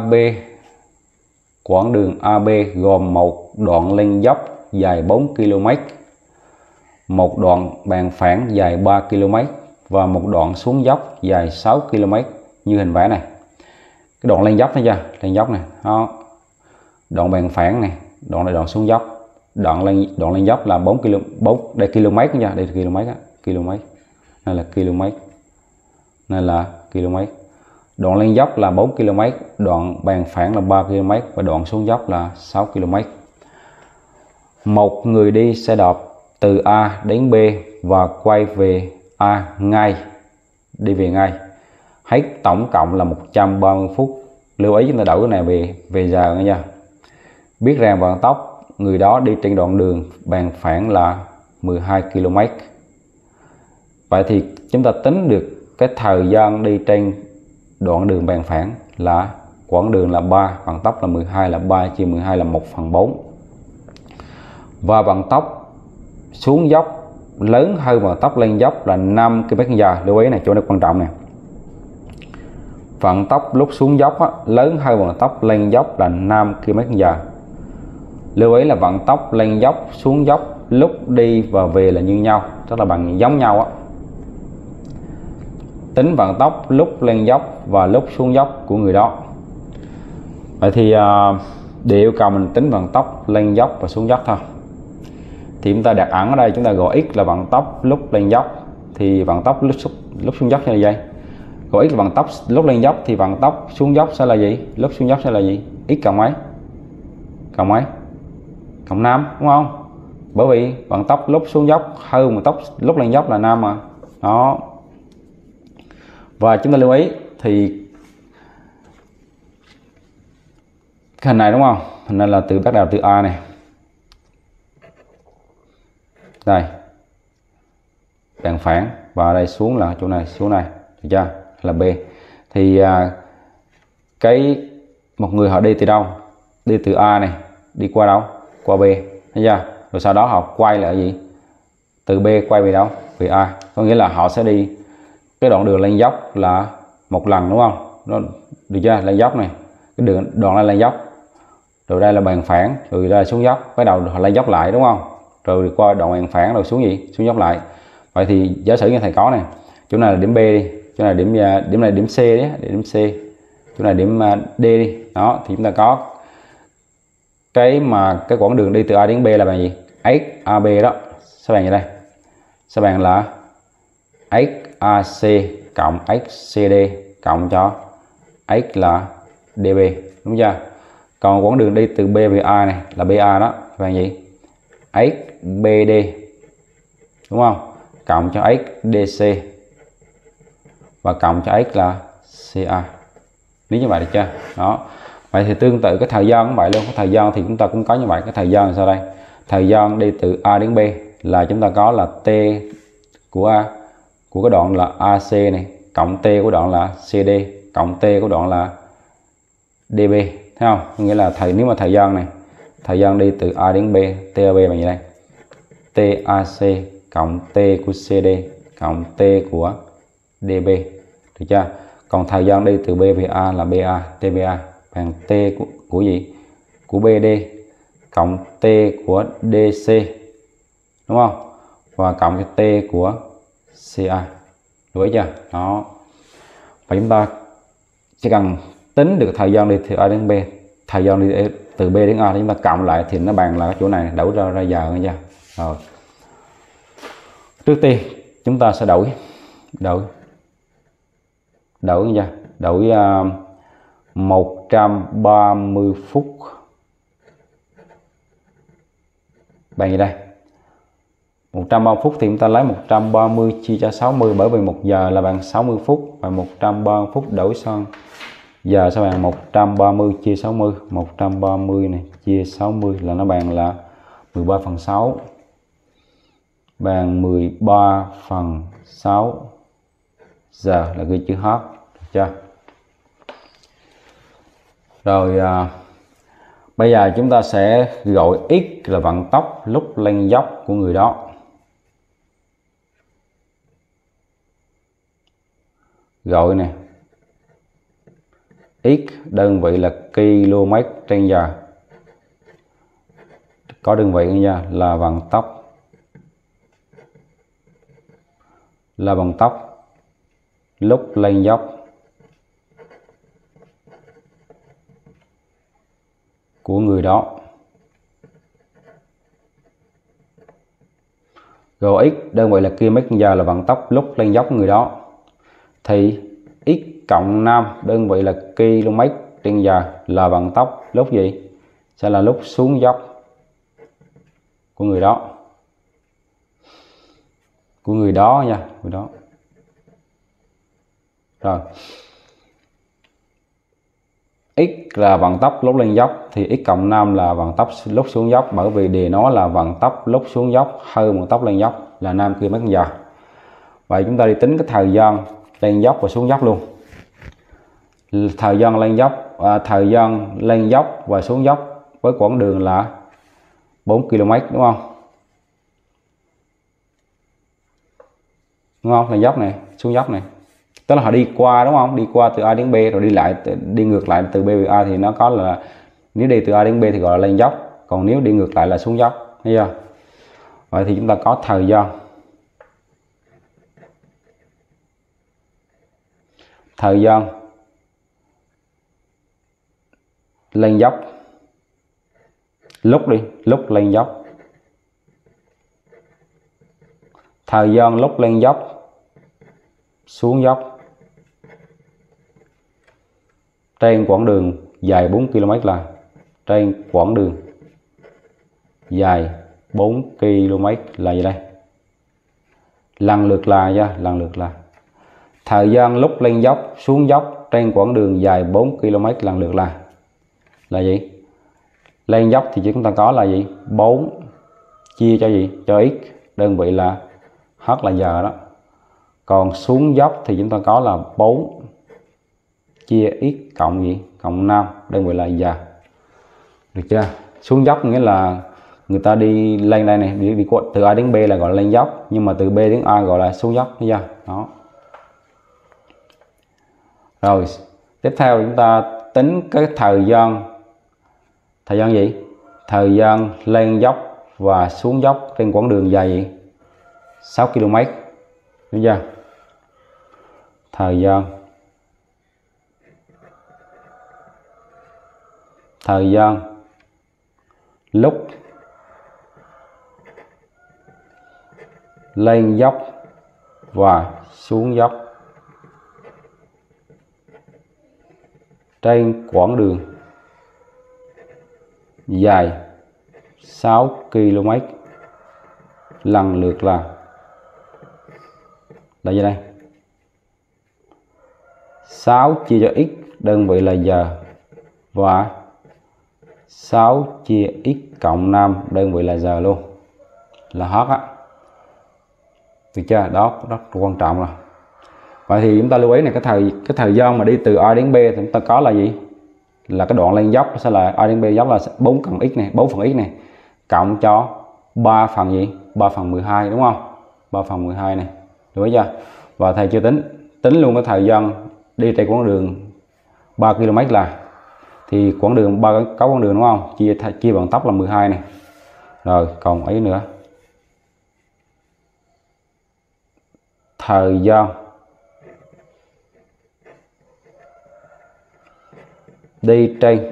đường AB gồm một đoạn lên dốc dài 4 km, một đoạn bằng phẳng dài 3 km và một đoạn xuống dốc dài 6 km như hình vẽ này. Cái đoạn lên dốc thấy chưa? Lên dốc này, đó. Đoạn bằng phẳng này, đoạn này đoạn xuống dốc. Đoạn lên dốc là 4 km, đây km nha, đây là km á, km. Này là km. Này là km. Đoạn lên dốc là 4 km, đoạn bằng phẳng là 3 km và đoạn xuống dốc là 6 km. Một người đi xe đạp từ A đến B và quay về A ngay, đi về ngay. Hết tổng cộng là 130 phút. Lưu ý chúng ta đổi cái này về giờ nha. Biết rằng vận tốc người đó đi trên đoạn đường bằng phẳng là 12 km. Vậy thì chúng ta tính được cái thời gian đi trên đoạn đường bằng phẳng là quãng đường là 3, vận tốc là 12 là 3 chia 12 là 1/4. Và vận tốc xuống dốc lớn hơn vận tốc lên dốc là 5 km/h. Lưu ý này, chỗ này quan trọng nè. Vận tốc lúc xuống dốc á, lớn hơn vận tốc lên dốc là 5 km/h. Lưu ý là vận tốc lên dốc xuống dốc lúc đi và về là như nhau, tức là bằng giống nhau á. Tính vận tốc lúc lên dốc và lúc xuống dốc của người đó. Vậy thì để yêu cầu mình tính vận tốc lên dốc và xuống dốc thôi. Thì chúng ta đặt ẩn ở đây, chúng ta gọi x là vận tốc lúc lên dốc, thì vận tốc lúc xuống dốc sẽ là gì? Gọi x là vận tốc lúc lên dốc thì vận tốc xuống dốc sẽ là gì? Lúc xuống dốc sẽ là gì? X cộng mấy? Cộng mấy? Cộng 5, đúng không? Bởi vì vận tốc lúc xuống dốc hơn vận tốc lúc lên dốc là 5 mà. Đó. Và chúng ta lưu ý thì cái hình này đúng không? Hình này là bắt đầu từ A này. Đây. Bằng phẳng và đây xuống là chỗ này, xuống này, được chưa? Là B. Thì một người họ đi từ đâu? Đi từ A này, đi qua đâu? Qua B, thấy chưa? Rồi sau đó họ quay lại gì? Từ B quay về đâu? Về A. Có nghĩa là họ sẽ đi cái đoạn đường lên dốc là một lần, đúng không? Nó được chưa? Lên dốc này, cái đoạn này lên dốc, rồi đây là bằng phẳng, rồi đây là xuống dốc, cái đầu họ lên dốc lại, đúng không? Rồi qua đoạn bằng phẳng rồi xuống gì? Xuống dốc lại. Vậy thì giả sử như thầy có này, chỗ này là điểm B đi, chỗ này điểm này điểm C đấy, điểm C, chỗ này điểm D đi. Đó thì chúng ta có cái quãng đường đi từ A đến B là bằng gì? XAB đó sẽ bằng như đây, sẽ bằng là XAC cộng XCD cộng cho X là DB, đúng chưa? Còn quãng đường đi từ B về A này là BA đó, bằng gì? XBD, đúng không? Cộng cho XDC và cộng cho X là CA. Lý như vậy được chưa? Đó. Vậy thì tương tự cái thời gian cũng vậy luôn. Cái thời gian thì chúng ta cũng có như vậy. Cái thời gian là sao đây? Thời gian đi từ A đến B là chúng ta có là T của A, của cái đoạn là AC này, cộng T của đoạn là CD, cộng T của đoạn là DB. Thấy không? Nghĩa là nếu mà thời gian này, thời gian đi từ A đến B, TAB bằng như đây, TAC cộng T của CD cộng T của DB, được chưa? Còn thời gian đi từ B về A là BA, TBA bằng T của gì? Của BD cộng T của DC, đúng không? Và cộng cho T của CA, đúng chưa? Đó. Và chỉ cần tính được thời gian đi từ A đến B, thời gian đi từ B đến A, chúng ta cộng lại thì nó bằng là cái chỗ này, đổi ra giờ nghe chưa. Rồi trước tiên chúng ta sẽ đổi nghe chưa, đổi 130 phút bằng gì đây, 130 phút thì chúng ta lấy 130 chia cho 60, bởi vì 1 giờ là bằng 60 phút, và 130 phút đổi sang giờ sẽ bằng 130 chia 60, 130 này chia 60 là nó bằng là 13/6, bằng 13/6 giờ, là ghi chữ H, được chưa? Rồi bây giờ chúng ta sẽ gọi x là vận tốc lúc lên dốc của người đó. Gọi nè, x đơn vị là km/h, có đơn vị nha, là vận tốc lúc lên dốc của người đó. Rồi x đơn vị là km/h là vận tốc lúc lên dốc của người đó, thì x cộng 5 đơn vị là km/h là vận tốc lúc gì? Sẽ là lúc xuống dốc của người đó. Của người đó nha, người đó. Rồi x là vận tốc lúc lên dốc thì x cộng 5 là vận tốc lúc xuống dốc, bởi vì đề nó là vận tốc lúc xuống dốc hơn vận tốc lên dốc là 5 km/h. Vậy chúng ta đi tính cái thời gian lên dốc và xuống dốc luôn. Thời gian lên dốc và xuống dốc với quãng đường là 4 km, đúng không? Đúng không? Lên dốc này, xuống dốc này, tức là họ đi qua, đúng không? Đi qua từ A đến B rồi đi ngược lại từ B về A, thì nó có là, nếu đi từ A đến B thì gọi là lên dốc, còn nếu đi ngược lại là xuống dốc, thấy chưa? Vậy thì chúng ta có thời gian lên dốc, lúc lên dốc, thời gian lúc lên dốc, xuống dốc trên quãng đường dài 4 km là trên quãng đường dài 4 km là gì đây? Lần lượt là thời gian lúc lên dốc, xuống dốc trên quãng đường dài 4 km lần lượt là gì? Lên dốc thì chúng ta có là gì? 4 chia cho gì? Cho x, đơn vị là h là giờ đó. Còn xuống dốc thì chúng ta có là 4 chia x cộng gì? Cộng 5, đơn vị là giờ. Được chưa? Xuống dốc nghĩa là người ta đi lên đây này, đi từ A đến B là gọi là lên dốc, nhưng mà từ B đến A gọi là xuống dốc, thấy chưa? Đó. Rồi, tiếp theo chúng ta tính cái thời gian gì? Thời gian lên dốc và xuống dốc trên quãng đường dài gì? 6 km. Đúng chưa? Thời gian lúc lên dốc và xuống dốc trên quãng đường dài 6 km lần lượt là gì đây? 6 chia cho x, đơn vị là giờ, và 6 chia x cộng 5, đơn vị là giờ luôn, là h á. Được chưa? Đó rất quan trọng rồi. Vậy thì chúng ta lưu ý này, cái thời gian mà đi từ A đến B thì chúng ta có là gì? Là cái đoạn lên dốc sẽ là A đến B dốc là 4 phần x này, 4 phần x này cộng cho 3 phần gì? 3 phần 12, đúng không? 3 phần 12 này. Được chưa? Và thầy chưa tính luôn cái thời gian đi trên quãng đường 3 km là, thì quãng đường có quãng đường, đúng không? Chia bằng tốc là 12 này. Rồi còn ấy nữa. Thời gian đi trên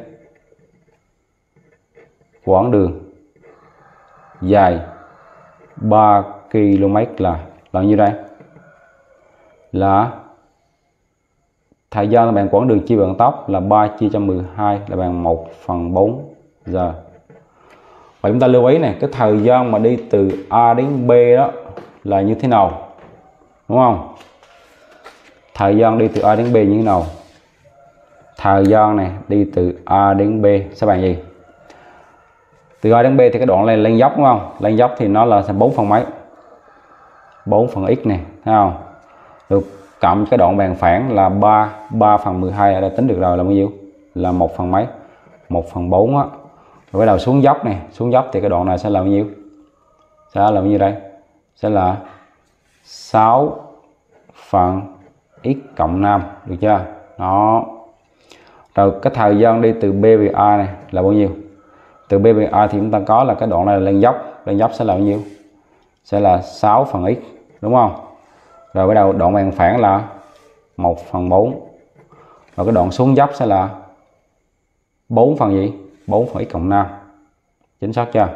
quãng đường dài 3 km là như đây, là thời gian là bằng quãng đường chia bằng tốc là 3 chia cho 12 là bằng 1/4 giờ. Và chúng ta lưu ý này, cái thời gian mà đi từ A đến B đó là như thế nào, đúng không? Thời gian đi từ A đến B như thế nào? Thời gian này đi từ A đến B sẽ bằng gì? Từ A đến B thì cái đoạn này lên dốc, đúng không? Lên dốc thì nó là 4 phần mấy? 4 phần x này, thấy không? Được, cộng cái đoạn bằng phẳng là 3/12 đã tính được rồi là bao nhiêu? Là 1 phần mấy? 1/4 á. Rồi bắt đầu xuống dốc này, xuống dốc thì cái đoạn này sẽ là bao nhiêu? Sẽ là bao nhiêu đây? Sẽ là 6 phần x cộng 5, được chưa? Đó. Rồi cái thời gian đi từ B về A này là bao nhiêu? Từ B về A thì chúng ta có là cái đoạn này là lên dốc sẽ là bao nhiêu? Sẽ là 6 phần x, đúng không? Rồi bắt đầu đoạn bằng phẳng là 1/4. Và cái đoạn xuống dốc sẽ là 4 phần gì? 4 phần x cộng 5. Chính xác chưa?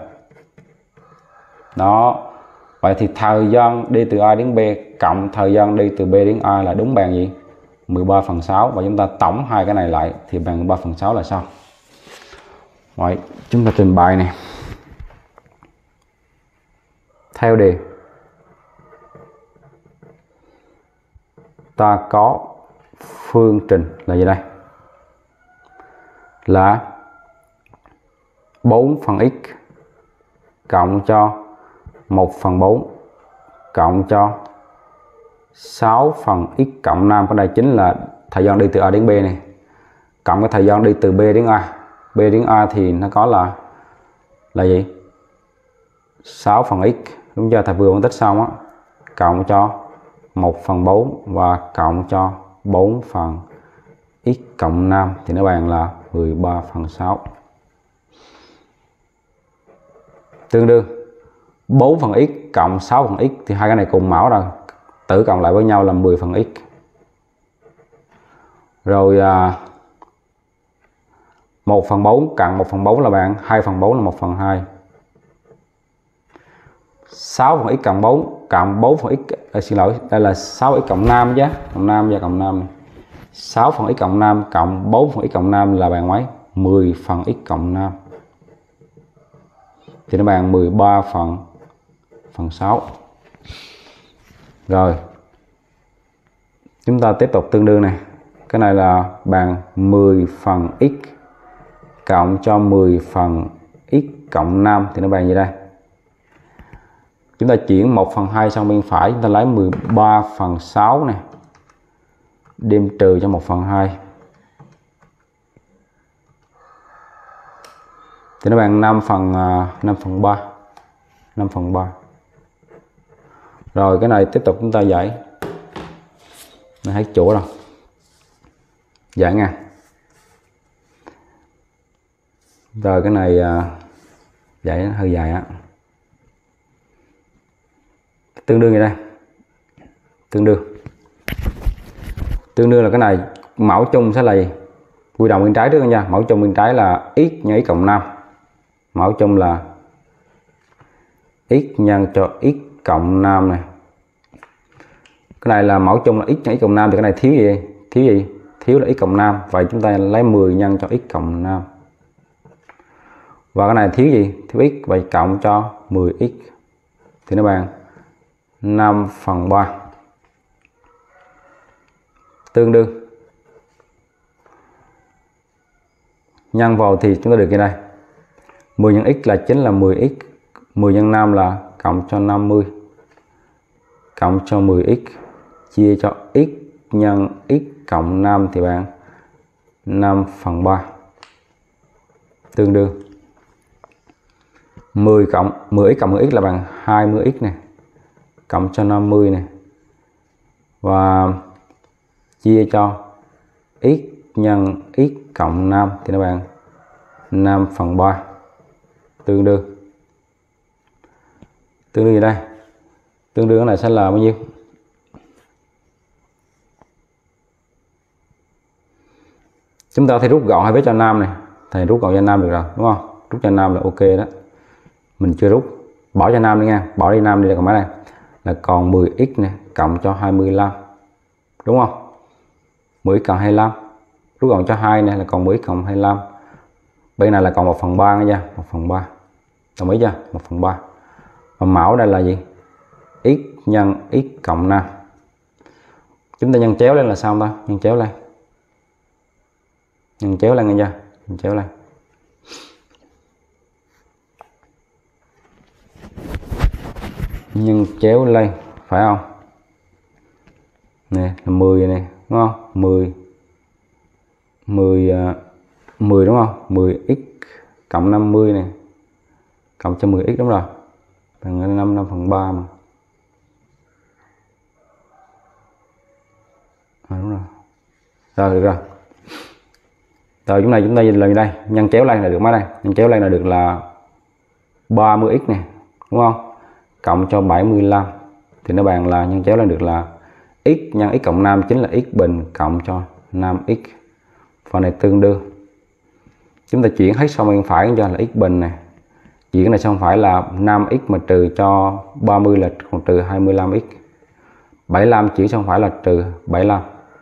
Đó. Vậy thì thời gian đi từ A đến B cộng thời gian đi từ B đến A là đúng bằng gì? 13/6. Và chúng ta tổng hai cái này lại thì bằng 13/6 là sao? Vậy chúng ta trình bày này. Theo đề ta có phương trình là gì đây? Là 4 phần x cộng cho 1/4 cộng cho 6 phần x cộng 5. Cái này chính là thời gian đi từ A đến B này, cộng cái thời gian đi từ B đến A. B đến A thì nó có là gì? 6 phần x, đúng chưa? Thầy vừa phân tích xong á, cộng cho 1/4 và cộng cho 4 phần x cộng 5 thì nó bằng là 13/6. Tương đương 4 phần x cộng 6 phần x thì hai cái này cùng mẫu rồi, tử cộng lại với nhau là 10 phần x. Rồi 1/4 cộng 1/4 là bằng 2/4 là 1/2. 6 phần x cộng 4 cộng 4 phần x, xin lỗi, đây là 6x cộng 5 chứ, cộng 5 và cộng 5 này. 6 phần x cộng 5 cộng 4 phần x cộng 5 là bằng mấy? 10 phần x cộng 5. Thì nó bằng 13/6. Rồi. Chúng ta tiếp tục tương đương này. Cái này là bằng 10 phần x cộng cho 10 phần x cộng 5 thì nó bằng gì đây? Chúng ta chuyển 1/2 sang bên phải, chúng ta lấy 13/6 này, đem trừ cho 1/2 thì nó bằng 5/3. Rồi cái này tiếp tục chúng ta giải, nó hết chỗ rồi, giải nha. Rồi cái này giải hơi dài á. Tương đương gì đây? Tương đương là cái này mẫu chung sẽ là gì? Quy đồng bên trái trước nha. Mẫu chung bên trái là x nhân x cộng 5. Mẫu chung là x nhân cho x cộng 5 này. Cái này là mẫu chung là x nhân x cộng 5 thì cái này thiếu gì? Thiếu là x cộng 5. Vậy chúng ta lấy 10 nhân cho x cộng 5. Và cái này thiếu gì? Thiếu x, vậy cộng cho 10x thì nó bằng 5/3. Tương đương nhân vào thì chúng ta được như đây. 10 nhân x là chính là 10x, 10 nhân 5 là cộng cho 50 cộng cho 10x chia cho x nhân x cộng 5 thì bằng 5/3. Tương đương 10x cộng 10x là bằng 20x này, cộng cho 50 này, và chia cho x nhân x cộng 5 thì nó bằng 5/3. Tương đương gì đây? Tương đương cái này sẽ là bao nhiêu? Chúng ta thì rút gọn hai vế cho nam này, thầy rút gọn cho nam được rồi đúng không? Rút cho nam là ok đó. Mình chưa rút, bỏ cho nam đi nha, bỏ đi nam đi là còn mấy này là còn 10x này cộng cho 25 đúng không? 10x cộng 25, rút gọn cho 2 này là còn 10x cộng 25, bên này là còn 1/3 nha, 1/3, đồng ý chưa? 1/3. Và mẫu đây là gì? X nhân x cộng 5. Chúng ta nhân chéo lên là sao ta? Nhân chéo lên, nhân chéo lên nghe chưa? Nhân chéo lên. Nhân chéo lên phải không? Nè là 10 này đúng không? 10 đúng không? 10x cộng 50 này cộng cho 10x đúng rồi. Bằng 5/3 mà. Đúng rồi. Rồi được rồi. Rồi chúng ta làm đây, nhân chéo lên là được mấy đây? Nhân chéo lên là được là 30x này, đúng không? Cộng cho 75 thì nó bằng là nhân chéo lên được là x nhân x cộng 5 chính là x bình cộng cho 5x. Phần này tương đương. Chúng ta chuyển hết sang bên phải cho là x bình này. Chuyển này sang phải là 5x mà trừ cho 30 là còn trừ 25x. 75 chuyển sang phải là trừ 75.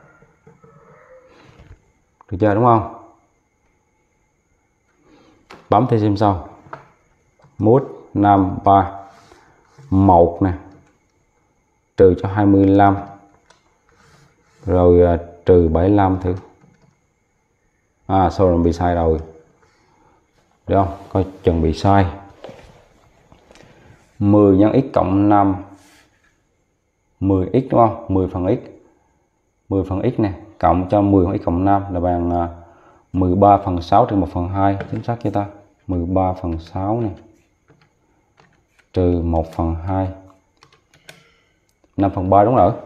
Được chưa đúng không? Bấm theo xem sau. Mút 5 3 1 nè trừ cho 25 rồi trừ 75 thử. Sorry bị sai rồi. Được không? Coi chừng bị sai. 10 nhân x cộng 5 10x đúng không? 10 phần x. 10 phần x này cộng cho 10 phần x cộng 5 là bằng 13/6 trừ 1/2. Chính xác chưa ta? 13/6 này trừ 1/2. 5/3 đúng rồi.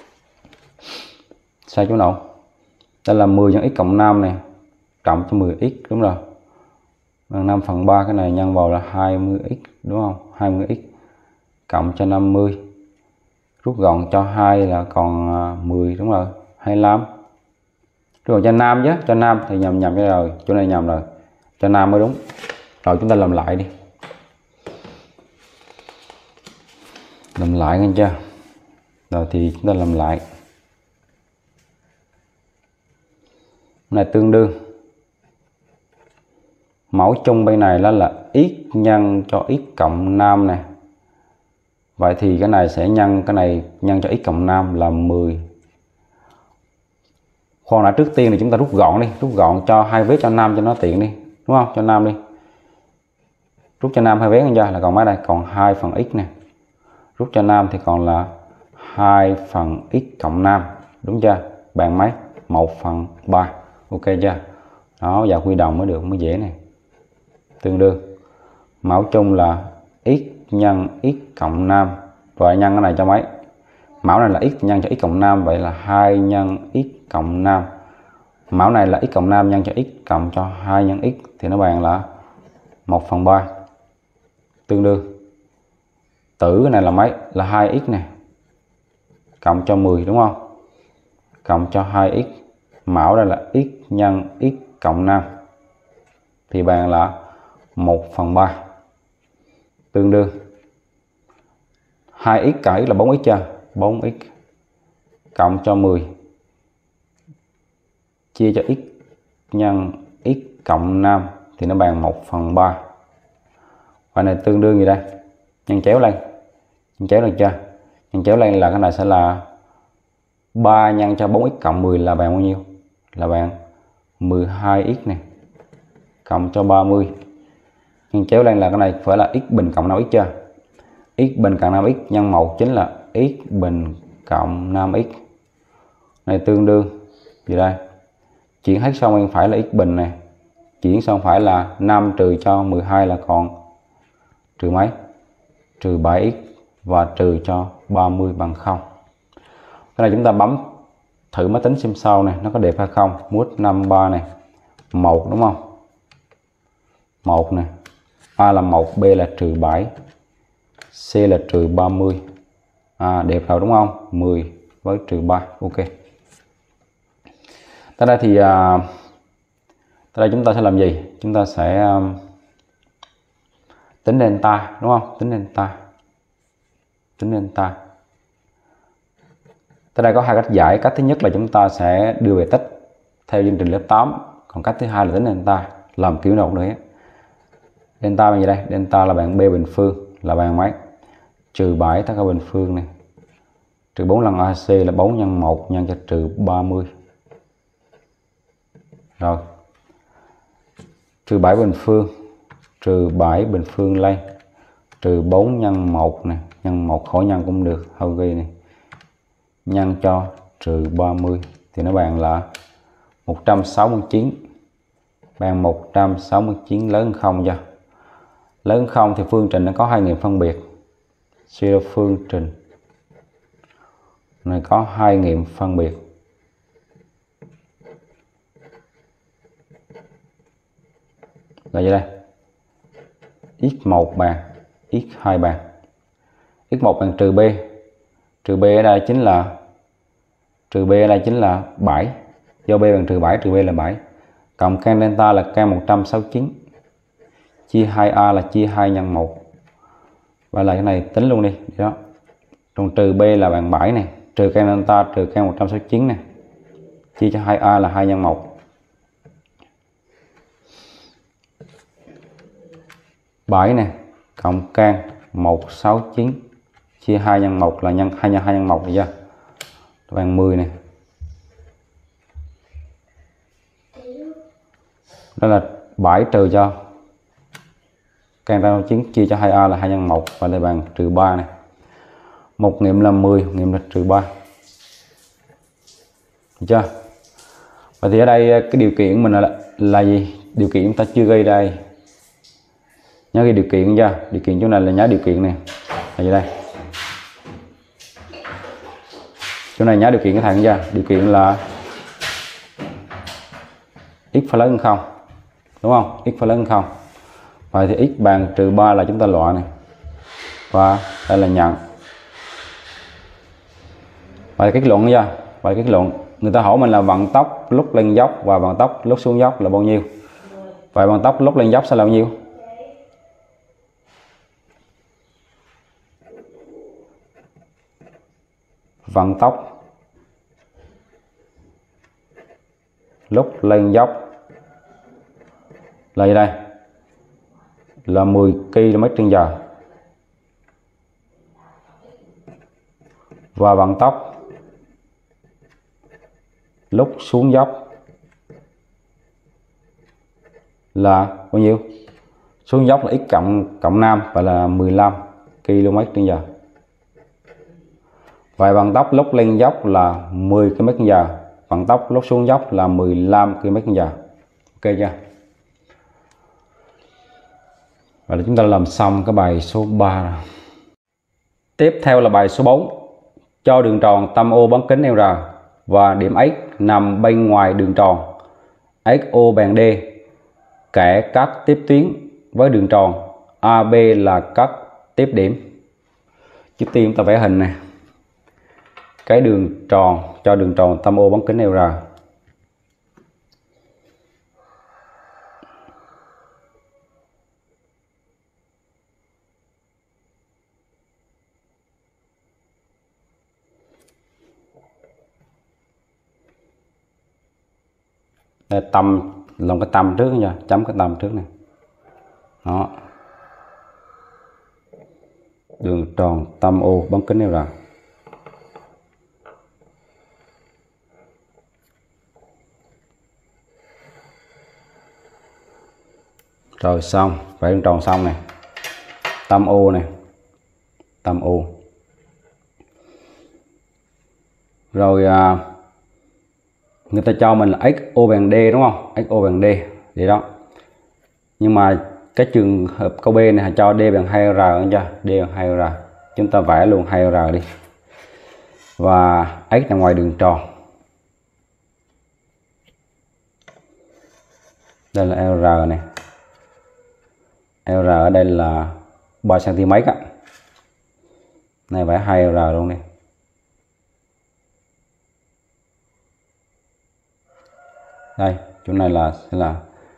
Sai chỗ nào? Đây là 10 nhân x cộng 5 này cộng cho 10x đúng rồi. 5/3 cái này nhân vào là 20x đúng không? 20x cộng cho 50. Rút gọn cho 2 là còn 10 đúng rồi. 25. Rút gọn cho nam chứ, cho nam thì nhầm cái rồi, chỗ này nhầm rồi. Cho nam mới đúng. Rồi chúng ta làm lại đi. Làm lại nghe chưa? Rồi thì chúng ta làm lại. Này tương đương. Mẫu chung bên này là x nhân cho x cộng 5 này. Vậy thì cái này sẽ nhân cái này nhân cho x cộng 5 là 10. Khoan đã, trước tiên thì chúng ta rút gọn đi, rút gọn cho hai vế cho nam cho nó tiện đi, đúng không? Cho nam đi. Rút cho nam hai vế nghe chưa? Là còn mấy đây? Còn 2 phần x này. Rút cho nam thì còn là 2 phần x cộng 5, đúng chưa? Bằng mấy? 1/3. Ok chưa? Đó, và quy đồng mới được, mới dễ này. Tương đương. Mẫu chung là x nhân x cộng 5. Rồi nhân cái này cho mấy? Mẫu này là x nhân cho x cộng 5, vậy là 2 nhân x cộng 5. Mẫu này là x cộng 5 nhân cho x cộng cho 2 nhân x thì nó bằng là 1/3. Tương đương. Tử cái này là mấy? Là 2x này. Cộng cho 10 đúng không? Cộng cho 2x. Mẫu đây là x nhân x cộng 5 thì bằng là 1/3. Tương đương 2x cộng x là 4x chưa? 4x cộng cho 10 chia cho x nhân x cộng 5 thì nó bằng 1/3. Và này tương đương gì đây? Nhân chéo lên. Nhân chéo được chưa? Nhân chéo lên là cái này sẽ là 3 nhân cho 4x cộng 10 là bằng bao nhiêu? Là bằng 12x này cộng cho 30. Nhân chéo lên là cái này phải là x bình cộng 5x chưa? X bình cộng 5x nhân 1 chính là x bình cộng 5x. Này tương đương gì đây? Chuyển hết sang bên phải là x bình này. Chuyển sang phải là 5 trừ cho 12 là còn trừ mấy? Trừ 7x và trừ cho 30 bằng 0. Cái này chúng ta bấm thử máy tính xem sau này nó có đẹp hay không. Mút 53 này. 1 đúng không? 1 này. A là 1, B là trừ 7, C là trừ 30. Đẹp rồi đúng không? 10 với trừ 3. Ok. Tới đây thì Tới đây chúng ta sẽ làm gì? Chúng ta sẽ tính delta, đúng không? Tính delta. Tới đây có hai cách giải. Cách thứ nhất là chúng ta sẽ đưa về tích theo chương trình lớp 8. Còn cách thứ hai là tính delta, làm kiểu nào cũng được. Delta bằng gì đây? Delta là bằng B bình phương là bằng mấy? Trừ 7 tất cả bình phương này. Trừ 4 lần AC là 4 nhân 1 nhân cho trừ 30. Rồi. Trừ 7 bình phương. Trừ 7 bình phương lên. Trừ 4 nhân 1 này. Nhân 1 khỏi nhân cũng được. Thôi ghi này. Nhân cho trừ 30. Thì nó bằng là 169. Bằng 169 lớn hơn 0 chưa? Lớn hơn 0 thì phương trình nó có hai nghiệm phân biệt. Suy ra phương trình này có hai nghiệm phân biệt. Là gì đây? X1 bằng X2 bằng X1 bằng trừ B. Trừ B ở đây chính là 7. Do B bằng trừ 7, trừ B là 7. Cộng can delta là can 169. Chia 2A là chia 2 nhân 1. Và lại cái này tính luôn đi. Đó. Còn trừ B là bằng 7 này. Trừ can delta trừ can 169 này. Chia cho 2A là 2 nhân 1. 7 này. Cộng can 169. Chia 2 nhân 1 là 2 nhân 1 này chưa? Bằng 10 này. Đó là 7 trừ cho can 169 chia cho 2A là 2 nhân 1 và đây bằng trừ 3 này. Một nghiệm là 10, một nghiệm là trừ 3. Được chưa? Và thì ở đây cái điều kiện mình là gì? Điều kiện chúng ta chưa ghi đây. Nhớ ghi điều kiện chưa? Điều kiện chỗ này là nhớ điều kiện này. Là gì đây? Chỗ này nhớ điều kiện cái thằng chưa? Điều kiện là x phải lớn hơn 0. Đúng không? X phải lớn hơn 0. Vậy thì x bằng trừ 3 là chúng ta loại này. Và đây là nhận. Vậy kết luận chưa? Vậy kết luận. Người ta hỏi mình là vận tốc lúc lên dốc và vận tốc lúc xuống dốc là bao nhiêu? Vậy vận tốc lúc lên dốc sẽ là bao nhiêu? Vận tốc lúc lên dốc là gì đây? Là 10 km/h. Và vận tốc lúc xuống dốc là bao nhiêu? Xuống dốc là x cộng 5 và là 15 km/h. Và vận tốc lúc lên dốc là 10 km/h. Vận tốc lúc xuống dốc là 15 km/h. Ok chưa? Và chúng ta làm xong cái bài số 3 rồi. Tiếp theo là bài số 4. Cho đường tròn tâm O bán kính L và điểm X nằm bên ngoài đường tròn. XO bằng D. Kẻ các tiếp tuyến với đường tròn. AB là các tiếp điểm. Trước tiên chúng ta vẽ hình này. Cái đường tròn, cho đường tròn tâm O bán kính L. Đây, tâm, lòng cái tâm trước nha, chấm cái tâm trước này. Đó. Đường tròn tâm O bán kính L. Rồi xong, vẽ đường tròn xong này. Tâm O này. Tâm O. Rồi người ta cho mình là XO bằng D đúng không? XO bằng D vậy đó. Nhưng mà cái trường hợp câu B này cho D bằng 2R chưa? D bằng 2R. Chúng ta vẽ luôn 2R đi. Và X nằm ngoài đường tròn. Đây là L này. L ở đây là 3 cm á. Này vẽ 2R luôn đi. Đây, chỗ này là sẽ là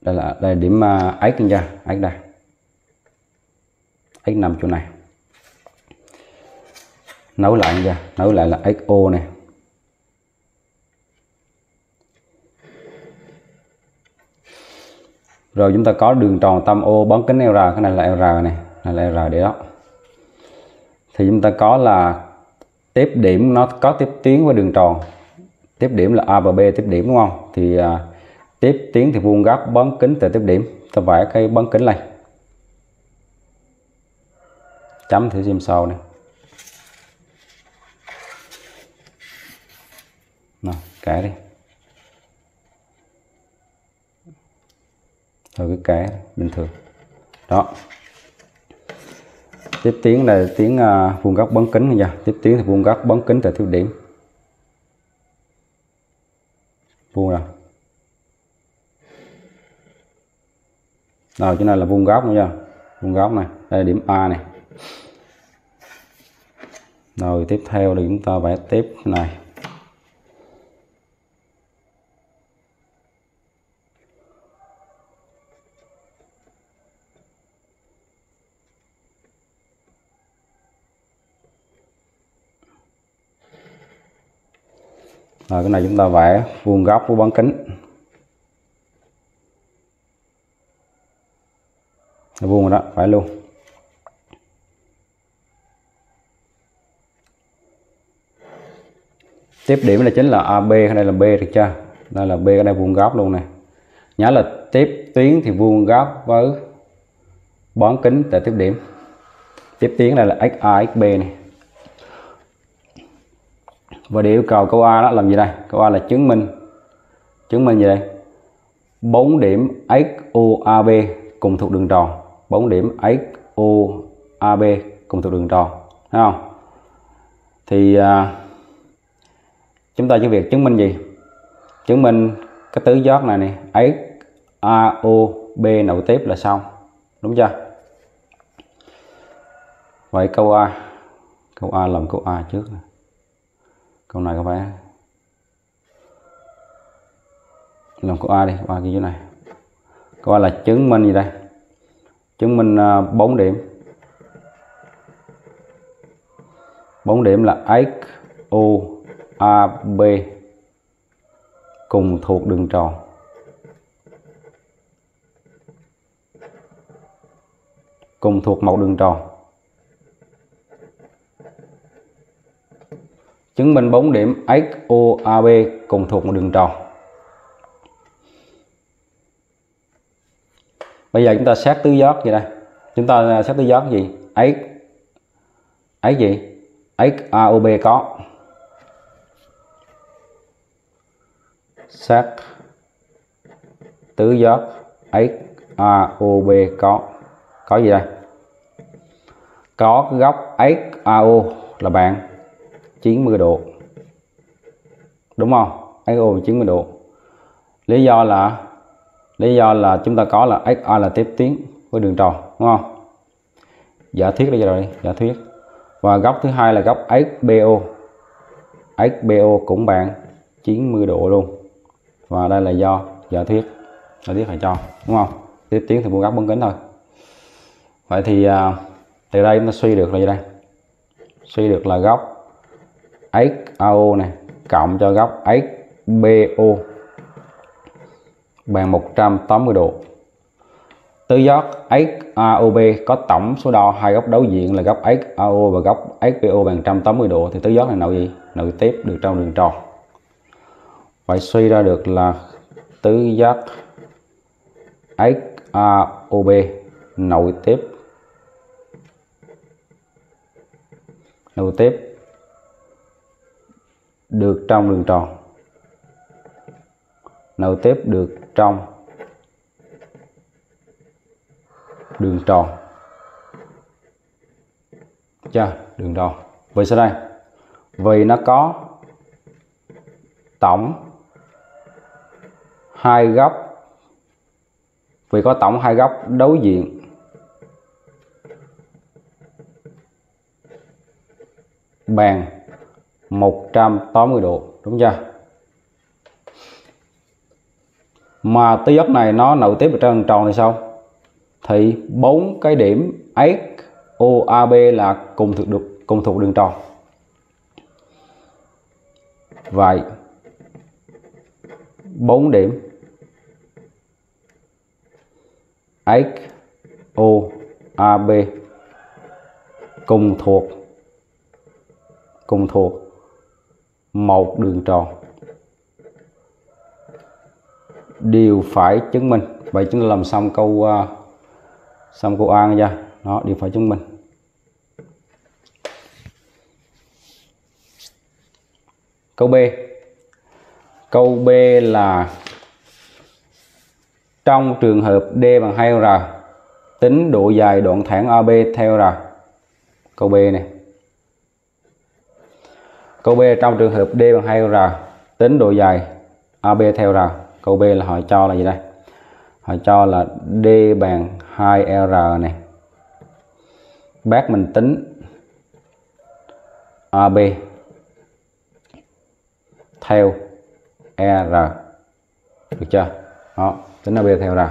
đây là điểm x nha, x đây, x nằm chỗ này. Nối lại nha, nối lại là xo này. Rồi chúng ta có đường tròn tâm O bán kính LR, cái này là LR này, này là LR để đó. Thì chúng ta có là tiếp điểm nó có tiếp tuyến với đường tròn. Tiếp điểm là A và B tiếp điểm đúng không? Thì tiếp tuyến thì vuông góc bán kính từ tiếp điểm. Ta vẽ cái bán kính này. Chấm thử xem sau này. Nào, kẻ đi. Rồi cái kẻ bình thường. Đó. Tiếp tuyến là tuyến vuông góc bán kính nha. Tiếp tuyến thì vuông góc bán kính từ tiếp điểm. Vuông rồi. Rồi chỗ này là vuông góc nha. Vuông góc này, đây là điểm A này. Rồi tiếp theo là chúng ta vẽ tiếp này. Rồi cái này chúng ta vẽ vuông góc với bán kính. Vuông rồi đó, phải luôn. Tiếp điểm là chính là AB, cái đây là B được chưa? Đây là B, cái đây vuông góc luôn này. Nhớ là tiếp tuyến thì vuông góc với bán kính tại tiếp điểm. Tiếp tuyến đây là XA, XB này. Và để yêu cầu câu A đó làm gì đây? Câu A là chứng minh gì đây? 4 điểm XOAB cùng thuộc đường tròn. 4 điểm XOAB cùng thuộc đường tròn, thấy không? Thì chúng ta chỉ việc chứng minh gì? Chứng minh cái tứ giác này này, XAOB nội tiếp là xong. Đúng chưa? Vậy câu A làm câu A trước. Câu này có phải làm câu A đi, câu A ghi chỗ này. Câu A là chứng minh gì đây? Chứng minh 4 điểm. 4 điểm là XOAB cùng thuộc đường tròn. Cùng thuộc một đường tròn. Chứng minh 4 điểm XOAB cùng thuộc một đường tròn. Bây giờ chúng ta xét tứ giác gì đây? Chúng ta xét tứ giác gì? XAOB có. Xét tứ giác XAOB có gì đây? Có góc XAO là bạn 90 độ. Đúng không? XO 90 độ. Lý do là chúng ta có là XA là tiếp tuyến với đường tròn, đúng không? Giả thuyết đây rồi, giả thuyết. Và góc thứ hai là góc XBO. XBO cũng bằng 90 độ luôn. Và đây là do giả thuyết. Giả thuyết phải cho, đúng không? Tiếp tuyến thì vuông góc bán kính thôi. Vậy thì từ đây chúng ta suy được là gì đây? Suy được là góc XAO này cộng cho góc XBO bằng 180 độ. Tứ giác XAOB có tổng số đo hai góc đối diện là góc XAO và góc XBO bằng 180 độ thì tứ giác này nội gì? Nội tiếp được trong đường tròn. Vậy suy ra được là tứ giác XAOB nội tiếp được trong đường tròn. Nội tiếp được trong đường tròn. Chưa? Đường tròn. Vậy sau đây, vì nó có tổng hai góc, đối diện bằng 180 độ, đúng chưa? mà tứ giác này nó nối tiếp ở trên tròn thì sao? Thì 4 cái điểm XOAB là cùng thuộc đường tròn. Vậy 4 điểm XOAB cùng thuộc một đường tròn đều phải chứng minh. Vậy chúng ta làm xong câu A nha. Đó, đều phải chứng minh. Câu B. Câu B là trong trường hợp D bằng 2R, tính độ dài đoạn thẳng AB theo R. Câu B này. Câu B trong trường hợp D bằng 2R, tính độ dài AB theo R. Câu B là họ cho là gì đây? Họ cho là D bằng 2R này. Bác mình tính AB theo R. Được chưa? Đó, tính AB theo R.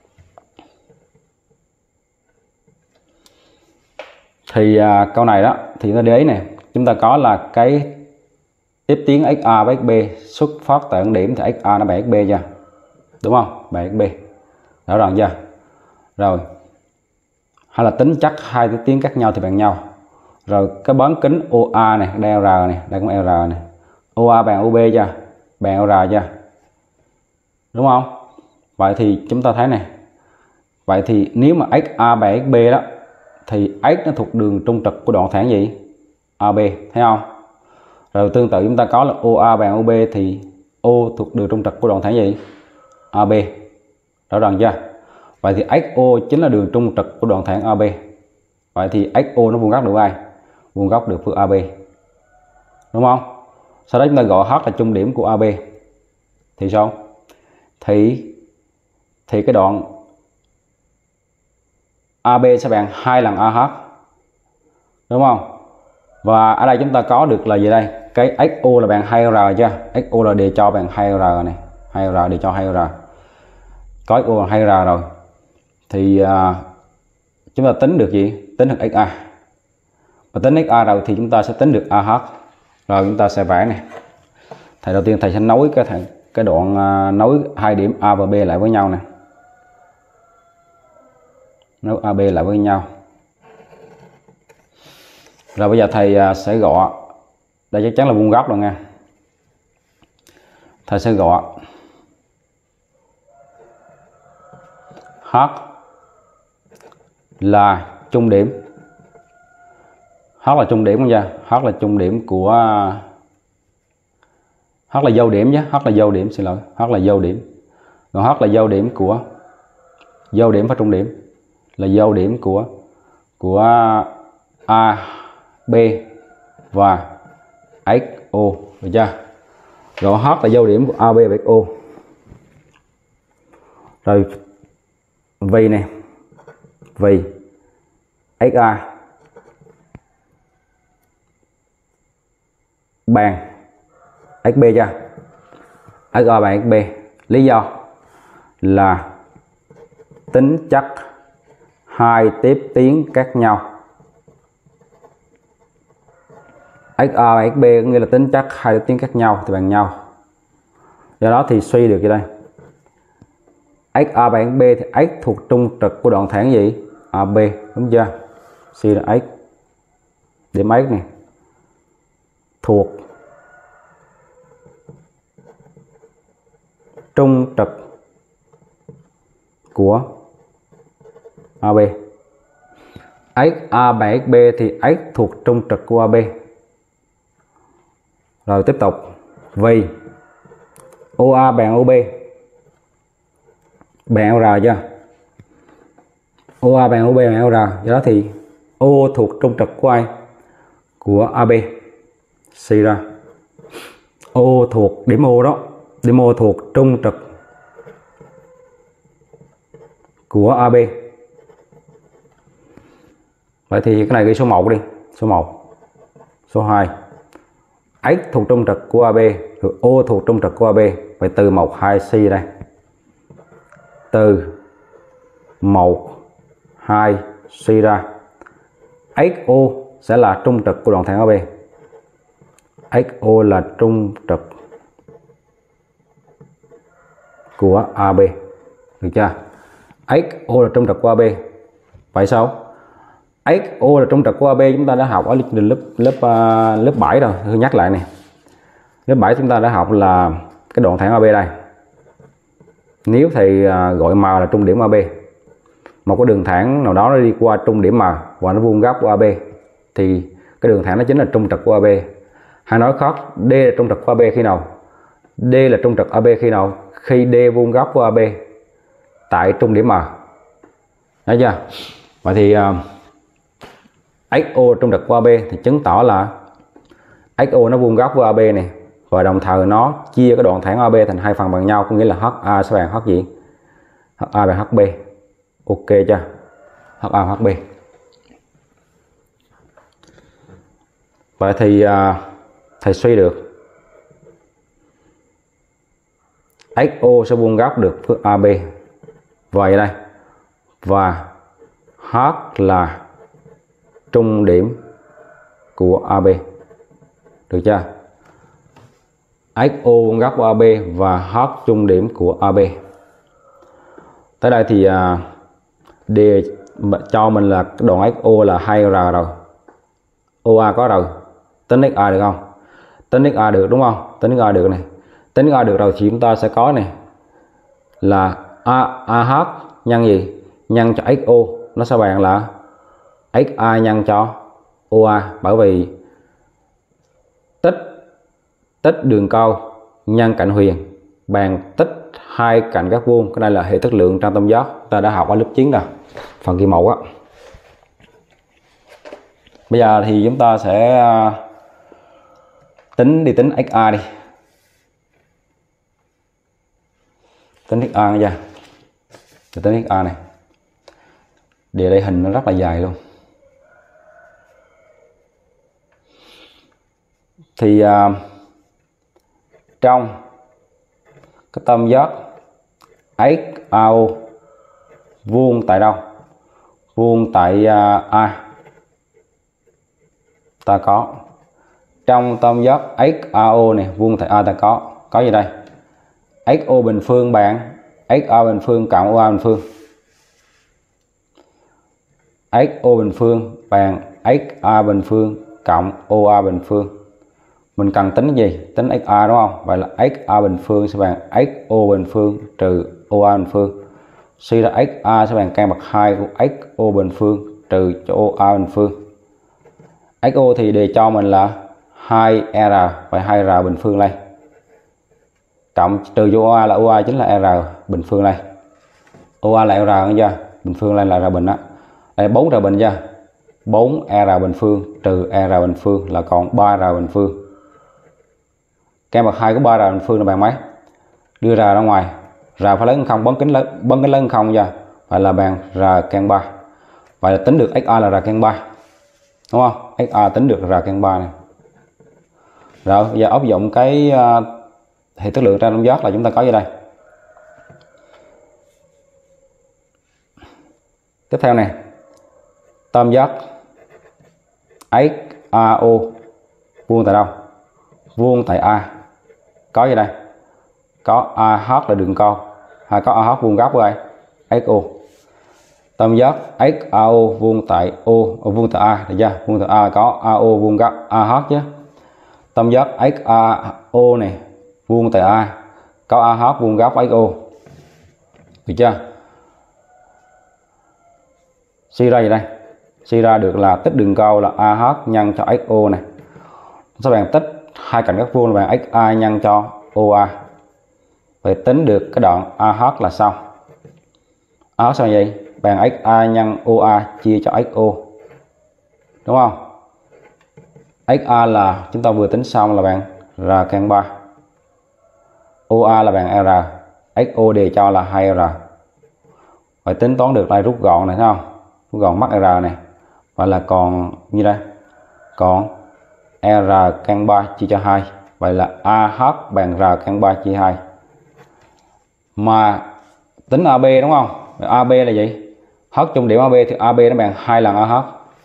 Thì câu này đó thì chúng ta để ý này, chúng ta có là cái tiếp tuyến XA với XB xuất phát tại điểm thì XA nó bằng XB chưa? Đúng không? Bằng XB. Rõ ràng chưa? Rồi. Hay là tính chắc hai tiếp tuyến khác nhau thì bằng nhau. Rồi cái bán kính OA này, đây R này, đây cũng R này. OA bằng OB chưa? Bằng R chưa? Đúng không? Vậy thì chúng ta thấy này. Vậy thì nếu mà XA bằng XB đó thì X nó thuộc đường trung trực của đoạn thẳng gì? AB, thấy không? Rồi tương tự chúng ta có là OA bằng OB thì O thuộc đường trung trực của đoạn thẳng gì? AB. Rõ ràng chưa? Vậy thì XO chính là đường trung trực của đoạn thẳng AB. Vậy thì XO nó vuông góc được ai? Vuông góc được phương AB. Đúng không? Sau đó chúng ta gọi H là trung điểm của AB. Thì sao? Thì cái đoạn AB sẽ bằng 2 lần AH. Đúng không? Và ở đây chúng ta có được là gì đây? Cái XO là bằng 2R chưa? XO là để cho bằng 2R này. 2R để cho 2R. Có XO bằng 2R rồi. Thì chúng ta tính được gì? Tính được XA. Và tính XA rồi thì chúng ta sẽ tính được AH. Rồi chúng ta sẽ vẽ này. Thầy đầu tiên thầy sẽ nối cái đoạn nối hai điểm A và B lại với nhau nè. Nối AB lại với nhau. Rồi bây giờ thầy sẽ gọi, đây chắc chắn là vuông góc rồi nha. Thầy sẽ gọi H là trung điểm. H là trung điểm không nha? H là trung điểm của H là dâu điểm nhé. H là dâu điểm, xin lỗi. H là dâu điểm. Còn H là dâu điểm của dâu điểm và trung điểm là dâu điểm của A, B và XO, được chưa? Rồi H là dâu điểm của AB và XO. Rồi vì này, vì XA bằng XB chưa? XA bằng XB. Lý do là tính chất hai tiếp tuyến khác nhau. XA và XB có nghĩa là tính chất hai tiếp tuyến khác nhau thì bằng nhau. Do đó thì suy được gì đây? XA bằng XB thì X thuộc trung trực của đoạn thẳng gì? AB, đúng chưa? Suy là X. Điểm X này thuộc trung trực của AB. XA bằng XB thì X thuộc trung trực của AB. Rồi tiếp tục. Vì OA bằng OB bằng LR chưa? OA bằng OB bằng LR. Do đó thì O thuộc trung trực của ai? Của AB. Suy ra O thuộc điểm O đó. Điểm O thuộc trung trực của AB. Vậy thì cái này ghi số 1 đi. Số 1. Số 2. X thuộc trung trực của AB, rồi O thuộc trung trực của AB. Vậy từ 1, 2 suy đây. từ 1, 2 suy ra XO sẽ là trung trực của đoạn thẳng AB. XO là trung trực của AB, được chưa? XO là trung trực của AB. Vậy sao? XO là trung trực của AB chúng ta đã học ở lớp 7 rồi. Tôi nhắc lại này. Lớp 7 chúng ta đã học là cái đoạn thẳng AB đây. Nếu thầy gọi M là trung điểm AB, một cái đường thẳng nào đó nó đi qua trung điểm M và nó vuông góc của AB, thì cái đường thẳng nó chính là trung trực của AB. Hay nói khác, D là trung trực của AB khi nào? D là trung trực AB khi nào? Khi D vuông góc của AB tại trung điểm M. Thấy chưa? Vậy thì XO trung trực của AB thì chứng tỏ là XO nó vuông góc với AB này, và đồng thời nó chia cái đoạn thẳng AB thành hai phần bằng nhau, có nghĩa là HA sẽ bằng H gì? HA bằng HB. Ok chưa? HA bằng HB. Vậy thì thầy suy được XO sẽ vuông góc được với AB. Vậy đây. Và H là trung điểm của AB. Được chưa? XO vuông góc của AB và H trung điểm của AB. Tới đây thì D cho mình là cái đoạn XO là 2R rồi. OA có rồi. Tính XA được không? Tính XA được đúng không? Tính XA được này. Tính XA được rồi thì chúng ta sẽ có này là AH nhân gì? Nhân cho XO nó sẽ bằng là XA nhân cho OA, bởi vì tích đường cao nhân cạnh huyền bằng tích hai cạnh góc vuông. Cái này là hệ thức lượng trong tam giác, ta đã học ở lớp 9 rồi, phần kỳ 1 á. Bây giờ thì chúng ta sẽ tính XA đi. Tính XA nha. Tính XA này. Để đây hình nó rất là dài luôn. Thì trong cái tam giác XAO vuông tại đâu? Vuông tại A. Ta có trong tam giác XAO này vuông tại A ta có gì đây? XO bình phương bằng XA bình phương cộng OA bình phương. XO bình phương bằng XA bình phương cộng OA bình phương. Mình cần tính cái gì? Tính XA đúng không? Vậy là XA bình phương sẽ bằng XO bình phương trừ OA bình phương. Suy ra XA sẽ bằng căn bậc 2 của XO bình phương trừ cho OA bình phương. XO thì đề cho mình là 2R, vậy 2R bình phương đây. Cộng trừ cho OA là OA chính là R bình phương đây. OA là R nghe chưa? Bình phương đây là R bình á. Đây 4R bình chưa? 4R bình phương trừ R bình phương là còn 3R bình phương. Căn bậc 2 của 3R bình phương là bằng mấy? Đưa ra ngoài. R phải lớn hơn 0, bấm kính lớn hơn 0 chưa? Vậy là bằng R căn 3. Vậy là tính được XA là R căn 3. Đúng không? XA tính được R căn 3 này. Rồi bây giờ áp dụng cái hệ thức lượng tam giác là chúng ta có gì đây? Tiếp theo này, tam giác XAO vuông tại đâu? Vuông tại A. Có gì đây? Có AH là đường cong, hay có AH vuông góc với ai? XO. Tam giác XAO vuông tại vuông tại A, được chưa? Vuông tại A có AO vuông góc AH chứ. Tam giác XAO này vuông tại A có AH vuông góc XO. Được chưa? Suy ra gì đây? Suy ra được là tích đường cao là AH nhân cho XO này. Sẽ bằng tích hai cạnh góc vuông là bằng XA nhân cho OA. Vậy tính được cái đoạn AH là xong. AH sao vậy? Bằng XA nhân OA chia cho XO. Đúng không? XA là chúng ta vừa tính xong là bằng R căn 3. OA là bằng R. XO đề cho là 2R. Vậy tính toán được lại rút gọn này thấy không? Rút gọn mắc R này. Vậy là còn như đây. Còn R căn 3 chia cho 2. Vậy là AH bằng R căn 3 chia 2. Mà tính AB đúng không? AB là gì? H chung điểm AB thì AB nó bằng 2 lần AH.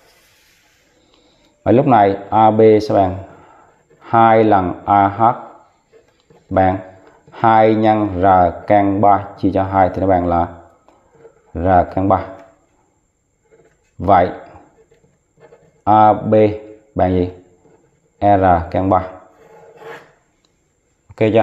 Vậy lúc này AB sẽ bằng 2 lần AH bằng 2 nhân R can 3 chia cho 2 thì nó bằng là R can 3. Vậy AB bằng gì? R can 3. Ok chưa?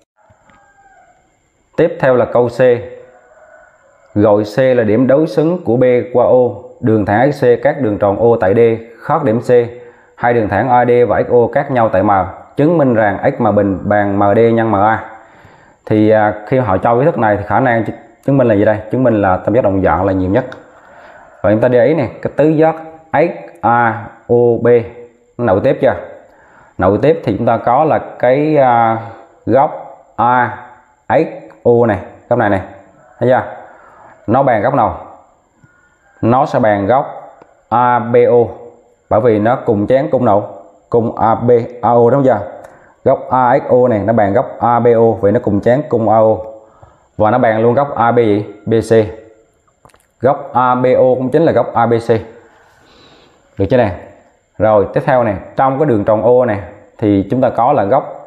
Tiếp theo là câu C. Gọi C là điểm đối xứng của B qua O. Đường thẳng XC các đường tròn O tại D khác điểm C. Hai đường thẳng AD và XO khác nhau tại M. Chứng minh rằng x m bình bằng MD nhân MA. Thì khi họ cho kiến thức này thì khả năng chứng minh là gì đây? Chứng minh là tam giác đồng dạng là nhiều nhất. Vậy chúng ta để ý này, cái tứ giác XAOB nó nối tiếp chưa? Nối tiếp thì chúng ta có là cái góc AXO này, góc này này, thấy chưa? Nó bằng góc nào? Nó sẽ bằng góc ABO, bởi vì nó cùng chén cung nào? Cung ABAO đúng chưa? Góc AXO này nó bằng góc ABO, vì nó cùng chén cung AO. Và nó bằng luôn góc AB gì? BC. Góc ABO cũng chính là góc ABC. Được chưa nè? Rồi tiếp theo này, trong cái đường tròn O này thì chúng ta có là góc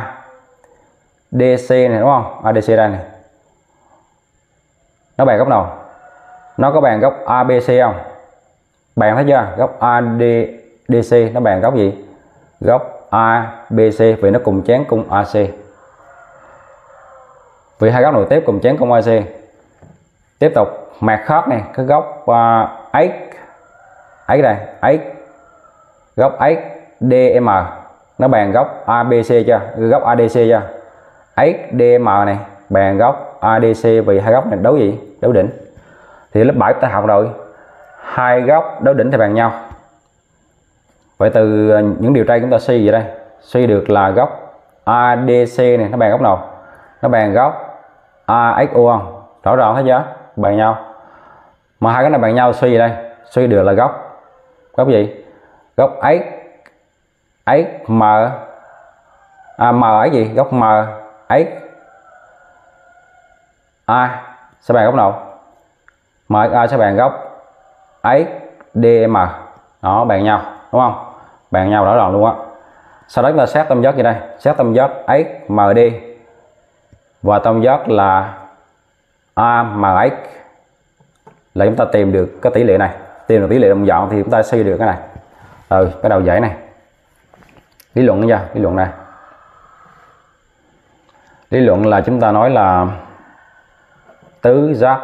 ADC này đúng không? ADC đây này. Nó bằng góc nào? Nó có bằng góc ABC không? Bạn thấy chưa? Góc ADC nó bằng góc gì? Góc ABC, vì nó cùng chén cung AC. Vì hai góc nối tiếp cùng chén cung AC. Tiếp tục mặt khác này, cái góc X đây, X góc XDM nó bằng góc ABC chưa? Góc ADC chưa? XDM này bằng góc ADC, vì hai góc này đối gì? Đối đỉnh. Thì lớp 7 ta học rồi, hai góc đối đỉnh thì bằng nhau. Vậy từ những điều tra chúng ta suy vậy đây, suy được là góc ADC này nó bằng góc nào? Nó bằng góc AXO không? Rõ ràng thấy chưa? Bằng nhau. Mà hai cái này bằng nhau, suy gì đây? Suy được là góc gì? Góc XM M ấy gì? Góc M X A sẽ bằng góc nào? MA sẽ bằng góc XDM. Đó, bằng nhau đúng không? Bằng nhau rõ ràng luôn á. Sau đó chúng ta xét tam giác gì đây? Xét tam giác XMD và tam giác là AMX là chúng ta tìm được cái tỷ lệ này, tìm được tỷ lệ đồng dạng thì chúng ta suy được cái này. Rồi cái đầu dãy này, lý luận nha, lý luận này, lý luận là chúng ta nói là tứ giác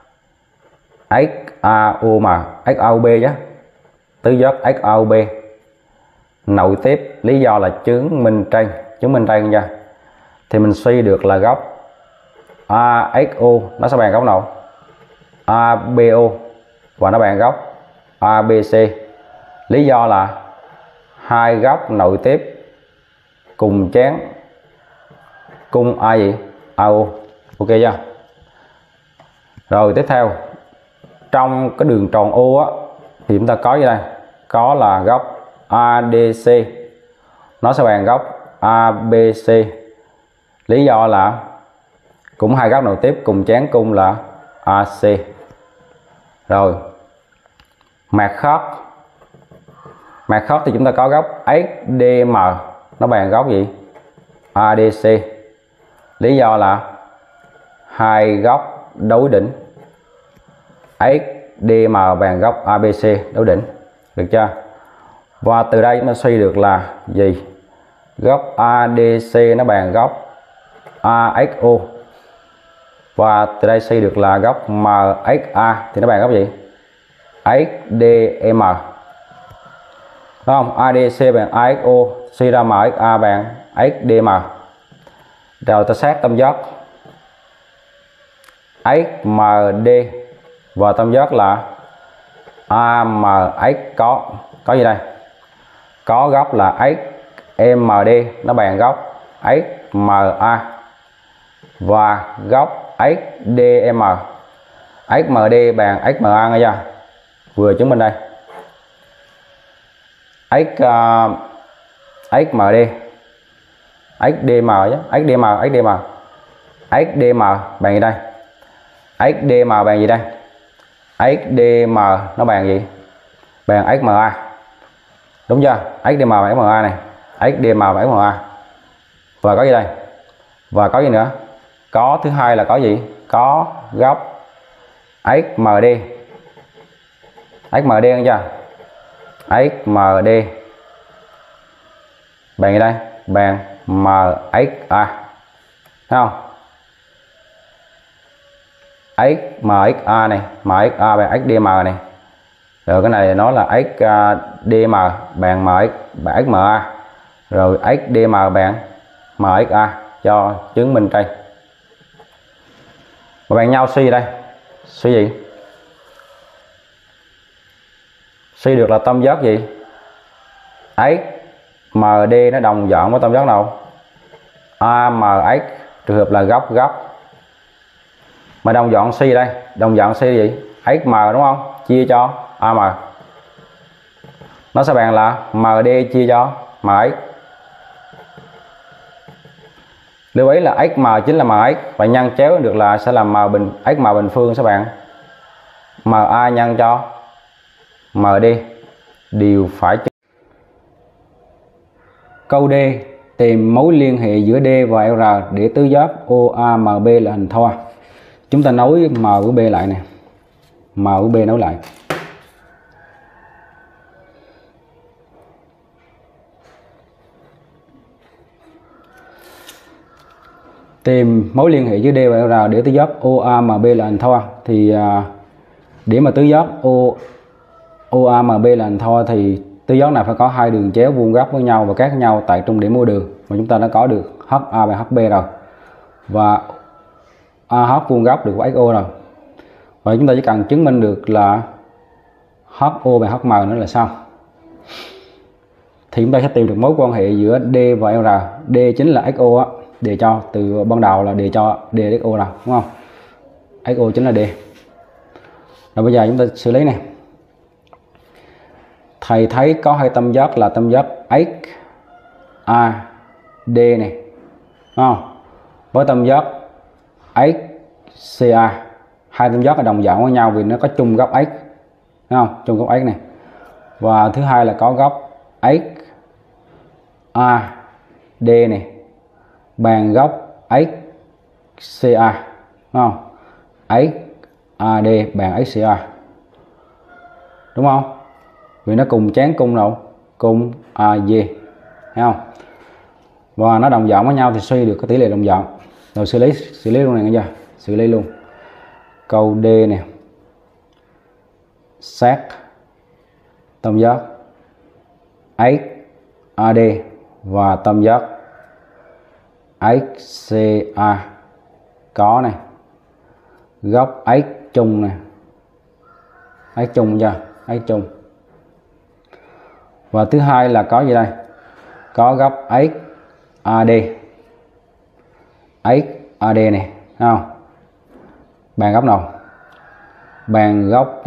XAOB nhé, tứ giác XAOB nối tiếp, lý do là chứng minh tranh nha, thì mình suy được là góc AXO nó sẽ bằng góc nào? ABO, và nó bằng góc ABC. Lý do là hai góc nối tiếp cùng chén cung A gì? AO. Ok chưa? Rồi tiếp theo, trong cái đường tròn O á thì chúng ta có gì đây? Có là góc ADC nó sẽ bằng góc ABC. Lý do là cũng hai góc nối tiếp cùng chén cung là AC. Rồi mặt khác thì chúng ta có góc XDM nó bằng góc gì? ADC. Lý do là hai góc đối đỉnh, XDM bằng góc ABC đối đỉnh. Được chưa? Và từ đây chúng ta suy được là gì? Góc ADC nó bằng góc AXO, và từ đây suy được là góc MXA thì nó bằng góc gì? XDM. Đúng không? ADC bằng AXO, suy ra MXA bằng XDM. Rồi ta xét tam giác XMD và tam giác là AMX có gì đây? Có góc là XMD nó bằng góc XMA và góc XDM. XMD bằng XMA nghe chưa? Vừa chứng minh đây. XMD XDM chứ, XDM bằng gì đây? XDM bằng gì đây? XDM nó bằng gì? Bằng XMA. Đúng chưa? XDM bằng XMA này. XDM bằng XMA. Và có gì đây? Và có gì nữa? Có thứ hai là có gì? Có góc XMD. XMD nghe chưa? XMD bằng gì đây? Bằng MXA. Thấy không? XMXA này, MXA bằng XDM này. Rồi cái này nó là XDM bằng XMA. Rồi XDM bằng MXA cho chứng minh đây. Và bằng nhau suy đây. Suy gì? Suy được là tâm giác gì? XMD nó đồng dạng với tâm giác nào? AMX, trường hợp là góc. Mà đồng dạng suy đây, đồng dạng suy gì? XM đúng không? Chia cho AM. Nó sẽ bằng là MD chia cho MX. Lưu ý là XM chính là MX và nhân chéo được là sẽ là XM bình phương sẽ bằng MA nhân cho MD. Điều phải. Câu D, tìm mối liên hệ giữa D và R để tứ giác OAMB là hình thoi. Chúng ta nối M với B lại nè. M với B nối lại. Tìm mối liên hệ giữa D và R để tứ giác OAMB là hình thoi. Thì để mà tứ giác OAMB là hình thoi thì tứ giác này phải có hai đường chéo vuông góc với nhau và cắt nhau tại trung điểm mua đường. Mà chúng ta đã có được HA bằng HB rồi. Và AH vuông góc được với XO rồi. Và chúng ta chỉ cần chứng minh được là HO bằng HM nữa là xong. Thì chúng ta sẽ tìm được mối quan hệ giữa D và R. D chính là XO á, đề cho từ ban đầu là đề cho D XO rồi, đúng không? XO chính là D. Rồi bây giờ chúng ta xử lý này. Thầy thấy có hai tam giác là tam giác XAD này, đúng không? Với tam giác XCA. Hai tam giác là đồng dạng với nhau vì nó có chung góc X, đúng không? Chung góc X này. Và thứ hai là có góc XAD này bằng góc XCA, đúng không? XAD bằng XCA, đúng không? Vì nó cùng chán cung đâu, cung AD, thấy không? Và nó đồng dạng với nhau thì suy được cái tỷ lệ đồng dạng. Rồi xử lý luôn này nghe chưa? Xử lý luôn. Câu D nè. Xét tam giác XAD và tam giác XCA có này. Góc X chung nè. X chung chưa? X chung. Và thứ hai là có gì đây? Có góc XAD. XAD này, thấy không? Bằng góc nào? Bằng góc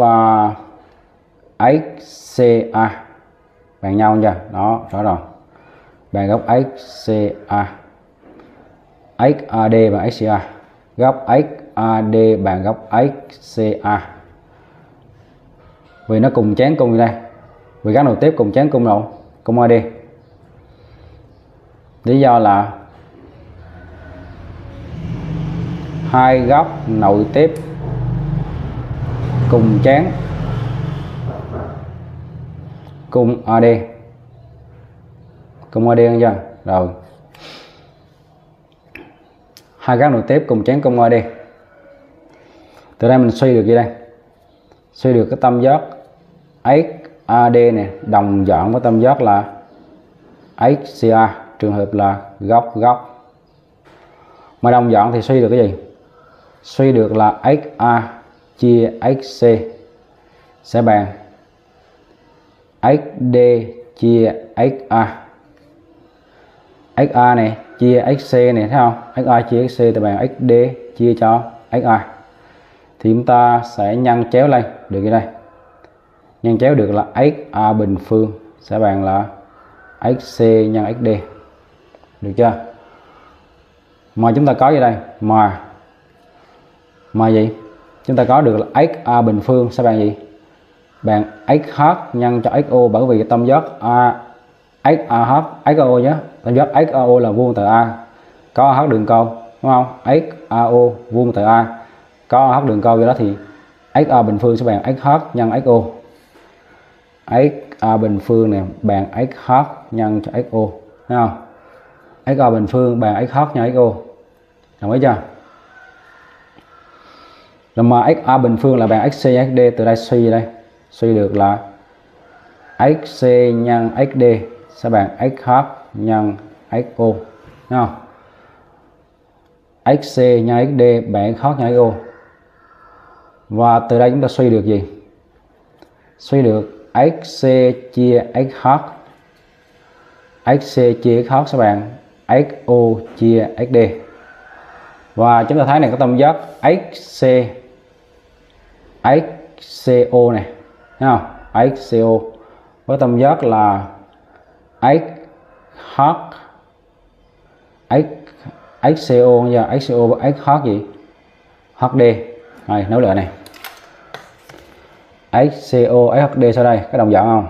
XCA. Bằng nhau chưa? Đó, rõ rồi. Bằng góc XCA. XAD bằng XCA. Góc XAD bằng góc XCA. Vì nó cùng chán cung như đây. Vì các nội tiếp cùng chán cung nào? Cung AD. Lý do là hai góc nội tiếp cùng chán cung AD. Cung AD nghe chưa? Rồi. Hai góc nội tiếp cùng chán cung AD. Từ đây mình suy được gì đây? Suy được cái tam giác XAD này đồng dạng với tam giác là XCA, trường hợp là góc. Mà đồng dạng thì suy được cái gì? Suy được là XA chia XC sẽ bằng XD chia XA. XA này chia XC này, thấy không? XA chia XC thì bằng XD chia cho XA. Thì chúng ta sẽ nhân chéo lên được cái đây. Nhân chéo được là XA bình phương sẽ bằng là XC nhân XD. Được chưa? Mà chúng ta có gì đây? Mà gì? chúng ta có được là XA bình phương sẽ bằng gì? Bằng XH nhân cho XO, bởi vì tâm giác XAH XAO nhé, tâm giác XAO là vuông từ A có AH đường câu, đúng không? XAO vuông từ A có AH đường câu, do đó thì XA bình phương sẽ bằng XH nhân XO. XA bình phương này bằng XH nhân cho XO, thấy không? XA bình phương bằng XH nhân XO, đồng ý chưa? Rồi mà XA bình phương là bằng XC nhân XD, từ đây suy đây, suy được là XC nhân XD sẽ bằng XH nhân XO, thấy không? XC nhân XD bằng XH nhân XO. Và từ đây chúng ta suy được gì? Suy được XC chia XH. XC chia XH sẽ bằng XO chia XD. Và chúng ta thấy này có tâm giác XCO này, thấy không? XCO với tâm giác là XCO nha, XCO với XH gì? HD. Này, nói lại này. XCO XHD sau đây, cái đồng dạng không?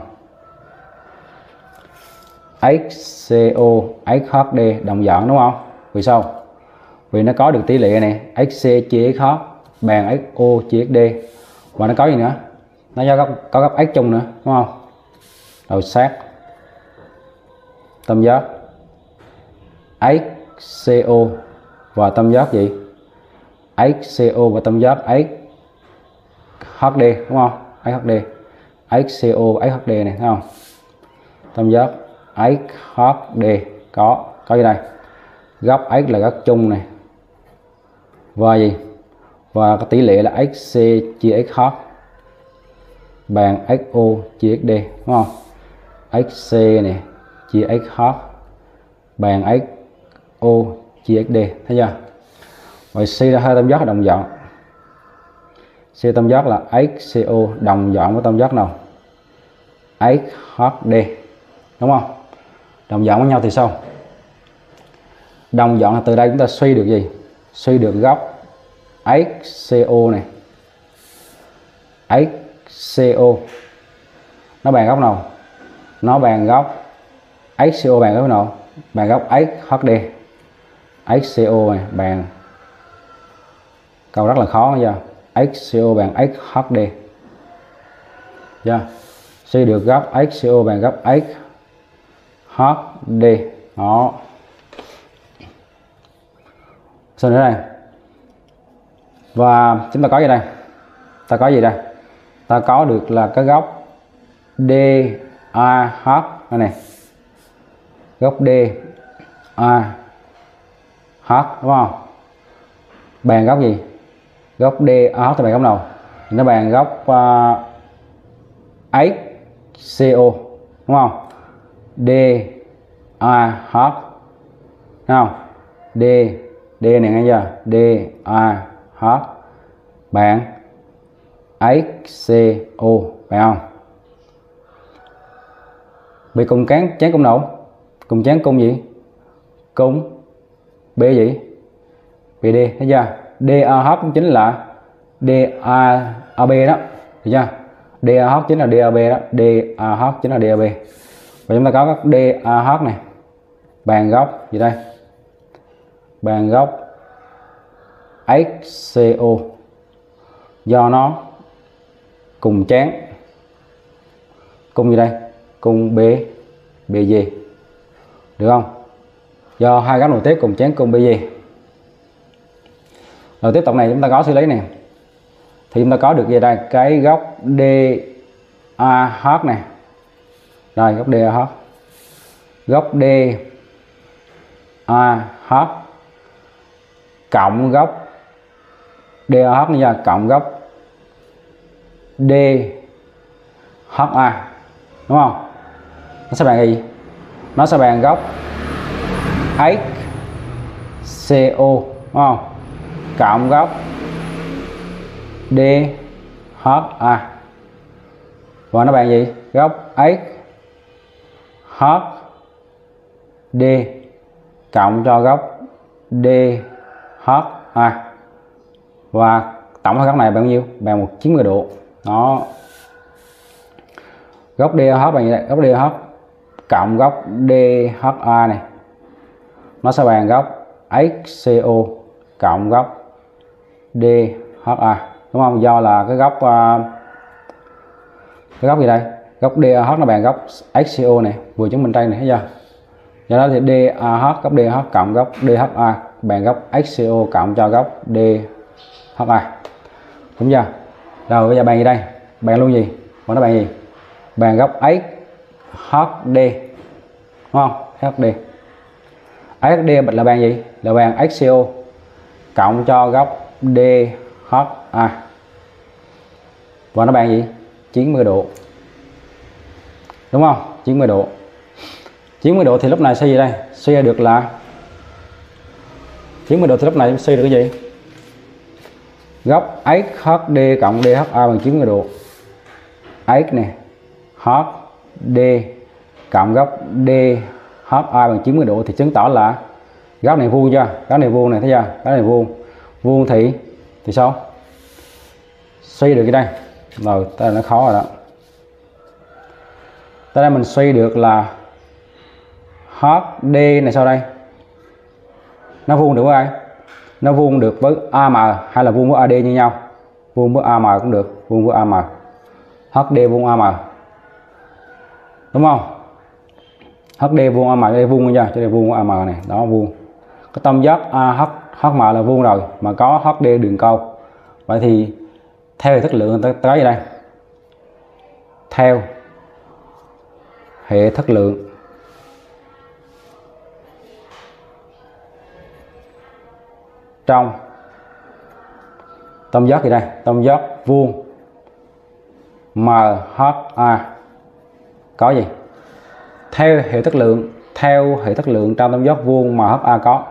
XCO XHD đồng dạng đúng không? Vì sao? Vì nó có được tỷ lệ này, XC chia XH bằng XO chia XD. Và nó có gì nữa? Nó có góc X chung nữa, đúng không? Rồi sát tâm giác XCO và tâm giác gì? XCO và tâm giác XHD, đúng không? XHD, XCO XHD này, thấy không? Tâm giác XHD có gì đây? Góc X là góc chung này, và gì? Và cái tỷ lệ là XC chia XH bằng XO chia XD, đúng không? XC này chia XH bằng XO chia XD, thấy chưa? Rồi suy ra hai tam giác là đồng dạng. C tam giác là XCO đồng dạng với tam giác nào? XHD, đúng không? Đồng dạng với nhau thì sao? Đồng dạng là từ đây chúng ta suy được gì? Suy được góc XCO này. XCO nó bằng góc nào? Nó bằng góc XCO bằng góc nào? Bằng góc XHD. XCO này bằng, câu rất là khó nha. XCO bằng XHD. Yeah. Suy được góc XCO bằng góc XHD. Đó. Sau nữa đây. Và chúng ta có gì đây? Ta có gì đây? Ta có được là cái góc DAH này. Góc DAH, đúng không? Bằng góc gì? Góc DAH thì bằng góc nào? Nó bằng góc XCO, đúng không? DAH, đúng không? D này nghe chưa? DAH bằng XCO, phải không? Bị cùng chán cung nào? Cùng chán cung gì? Cung B gì? BD, thấy chưa? DAH chính là DAB đó, thấy chưa? DAH chính là DAB đó, DAH chính là DAB. Và chúng ta có các DAH này bằng góc gì đây? Bằng góc XCO, do nó cùng chán cung gì đây? Cung BG, được không? Do hai góc nội tiếp cùng chán cung BG. Rồi tiếp tục này chúng ta có xử lý này, thì chúng ta có được gì đây? Cái góc DAH này, rồi góc DAH, góc DAH cộng góc DAH nha, cộng góc DHA, đúng không? Nó sẽ bằng gì? Nó sẽ bằng góc XCO, đúng không? Cộng góc DHA, và nó bằng gì? Góc XHD cộng cho góc DHA, và tổng hai góc này bao nhiêu? Bằng 190 độ. Đó. Góc DH bằng gì đây? Góc DH cộng góc DHA này nó sẽ bằng góc HCO cộng góc DHA, đúng không? Do là cái góc gì đây? Góc DAH nó bằng góc HCO này, vừa chứng minh trên này, thấy chưa? Do đó thì DAH, góc DAH cộng góc DHA bằng góc HCO cộng cho góc DHA. Đúng chưa? Rồi bây giờ bằng gì đây? Bằng luôn gì? Còn nó bằng gì? Bằng góc HD. Đúng không? HD. HD là bằng gì? Là bằng HCO cộng cho góc DHA. Và nó bằng gì? 90 độ. Đúng không? 90 độ. 90 độ thì lúc này suy gì đây? Suy ra được là 90 độ thì lúc này suy được cái gì? Góc HD cộng DHA bằng 90 độ. X này HD cộng góc DHA bằng 90 độ thì chứng tỏ là góc này vuông chưa? Góc này vuông này, thấy chưa? Góc này vuông. Vuông thì sao? Suy được cái đây. Rồi, tới đây nó khó rồi đó. Tới đây mình suy được là HD này sau đây nó vuông được với ai? Nó vuông được với AM hay là vuông với AD như nhau? Vuông với AM cũng được, vuông với AM. HD vuông AM. Đúng không? HD vuông AM, đây vuông nha, cho đây vuông với AM này, đó vuông. Cái tam giác HM là vuông rồi mà có HD đường câu. Vậy thì theo hệ thức lượng tới gì đây? Theo hệ thức lượng trong tam giác gì đây? Tam giác vuông MHA có gì? Theo hệ thức lượng trong tam giác vuông MHA có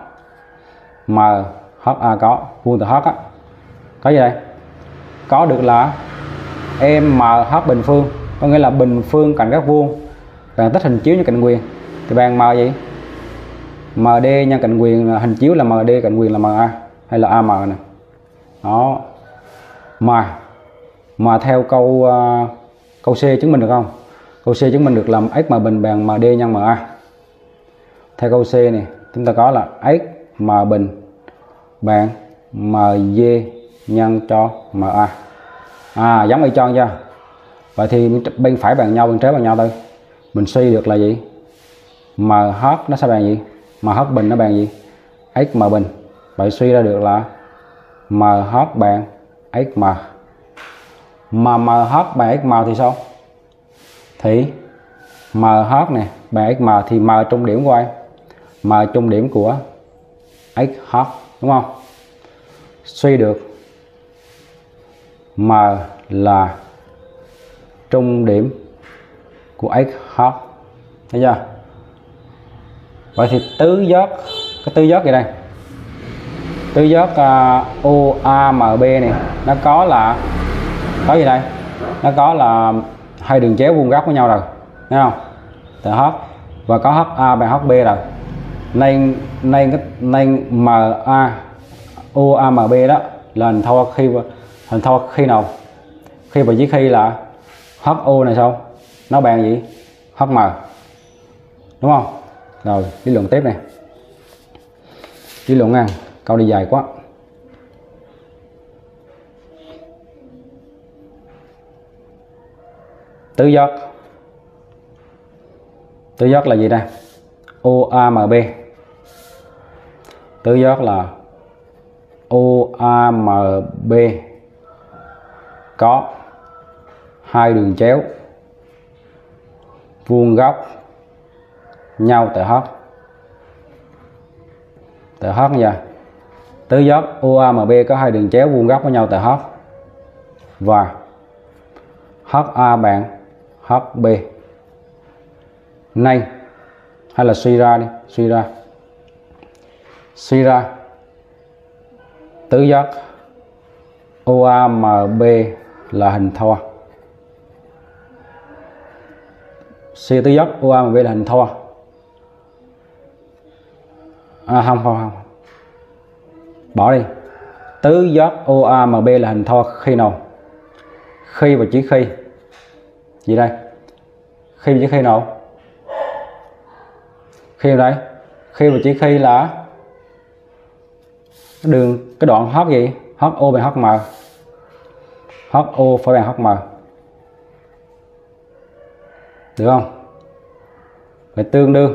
vuông từ H á, có gì đây? Có được là MH bình phương, có nghĩa là bình phương cạnh góc vuông cạnh tích hình chiếu như cạnh quyền thì bằng M gì? MD nhân cạnh quyền, hình chiếu là MD, cạnh quyền là MA hay là AM nè. Đó. Mà theo câu C chứng minh được không? Câu C chứng minh được làm XM bình bằng MD nhân MA. Theo câu C này chúng ta có là XM bình bằng MD nhân cho MA. Giống y chang chưa? Vậy thì bên phải bằng nhau, bên trái bằng nhau thôi. Mình suy được là gì? MH nó sẽ bằng gì? MH bình nó bằng gì? XM bình. Vậy suy ra được là MH bằng XM. Mà MH bằng XM thì sao? Thì MH này bằng XM thì M trung điểm của ai? M trung điểm của XH, đúng không? Suy được M là trung điểm của XH, thấy chưa? Vậy thì tứ giác, cái tứ giác gì đây? Tứ giác OAMB này nó có là gì đây? Nó có là hai đường chéo vuông góc với nhau rồi, thấy không? Từ H và có HA bằng HB rồi. Nên MA OAMB đó là hình thoi khi nào? Khi và chỉ khi là HO này sao? Nó bằng gì? HM. Đúng không? Rồi, lý luận tiếp này. Lý luận ngang, câu đi dài quá. Tứ giác là gì đây? OAMB. Tứ giác là OAMB có hai đường chéo vuông góc nhau tại H. Tại H nha. Tứ giác OAMB có hai đường chéo vuông góc với nhau tại H và HA bằng HB. Này hay là suy ra đi, suy ra tứ giác OAMB là hình thoi. Suy tứ giác OAMB là hình thoi. Không bỏ đi. tứ giác OAMB là hình thoi khi nào? Khi và chỉ khi gì đây? Khi và chỉ khi nào? Khi đây? Khi và chỉ khi là cái đoạn H gì? HO bằng HM. HO phải bằng HM. Được không? Phải tương đương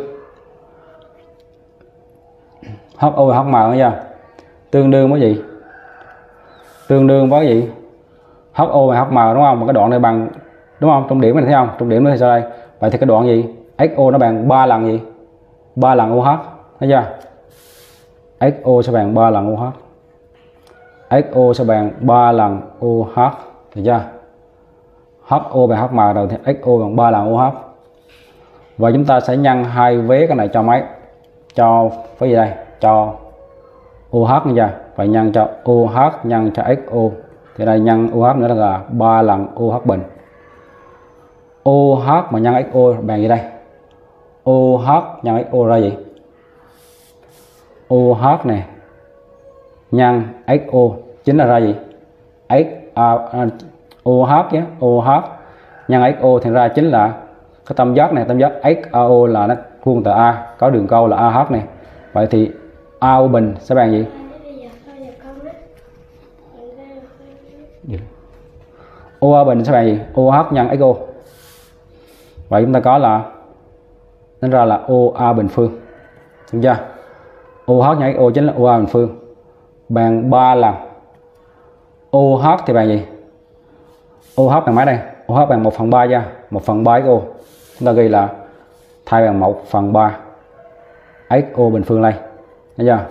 HO và HM nữa nha. Tương đương với gì? Tương đương với gì? HO và HM đúng không? Mà cái đoạn này bằng, đúng không? Trong điểm này thấy không? Trong điểm này sao đây? Vậy thì cái đoạn gì? XO nó bằng 3 lần gì? 3 lần OH. Thấy chưa? XO sẽ bằng 3 lần OH. XO sẽ bằng 3 lần OH. Được chưa? HO bằng HM rồi thì XO bằng 3 lần OH. Và chúng ta sẽ nhân hai vế cái này cho mấy? Cho cái gì đây? Cho OH nha. Và nhân cho OH nhân cho XO. Thì đây nhân OH nữa là 3 lần OH bình. OH mà nhân XO bằng gì đây? OH nhân XO ra gì? OH này nhân XO chính là ra gì? OH nhé. OH nhân XO thì ra chính là cái tam giác này, tam giác XAO là nó vuông từ A, có đường câu là AH này. Vậy thì AO bình sẽ bằng gì? OA bình sẽ bằng gì? OH nhân XO. Vậy chúng ta có là nên ra là OA bình phương. Được chưa? OH nhân XO chính là OA bình phương bằng 3 lần. OH thì bằng gì? OH bằng mấy đây? OH bằng 1/3 nha. 1/3 XO. Chúng ta ghi là thay bằng 1/3 XO bình phương đây. Thấy chưa?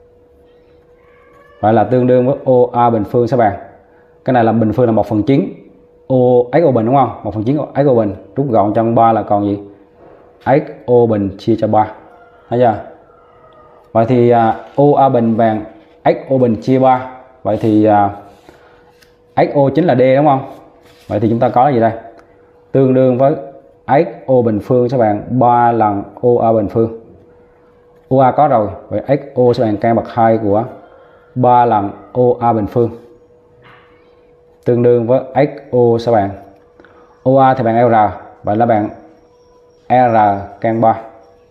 Vậy là tương đương với OA bình phương sẽ bằng, cái này là bình phương là 1/9 XO bình đúng không? 1/9 XO bình, rút gọn trong 3 là còn gì? XO bình chia cho 3. Thấy chưa? Vậy thì OA bình bằng XO bình chia 3. Vậy thì XO chính là D đúng không? Vậy thì chúng ta có gì đây? Tương đương với XO bình phương sẽ bằng 3 lần OA bình phương. OA có rồi, vậy XO sẽ bằng căn bậc 2 của 3 lần OA bình phương. Tương đương với XO sẽ bằng OA thì bằng R, vậy là bằng R căn 3.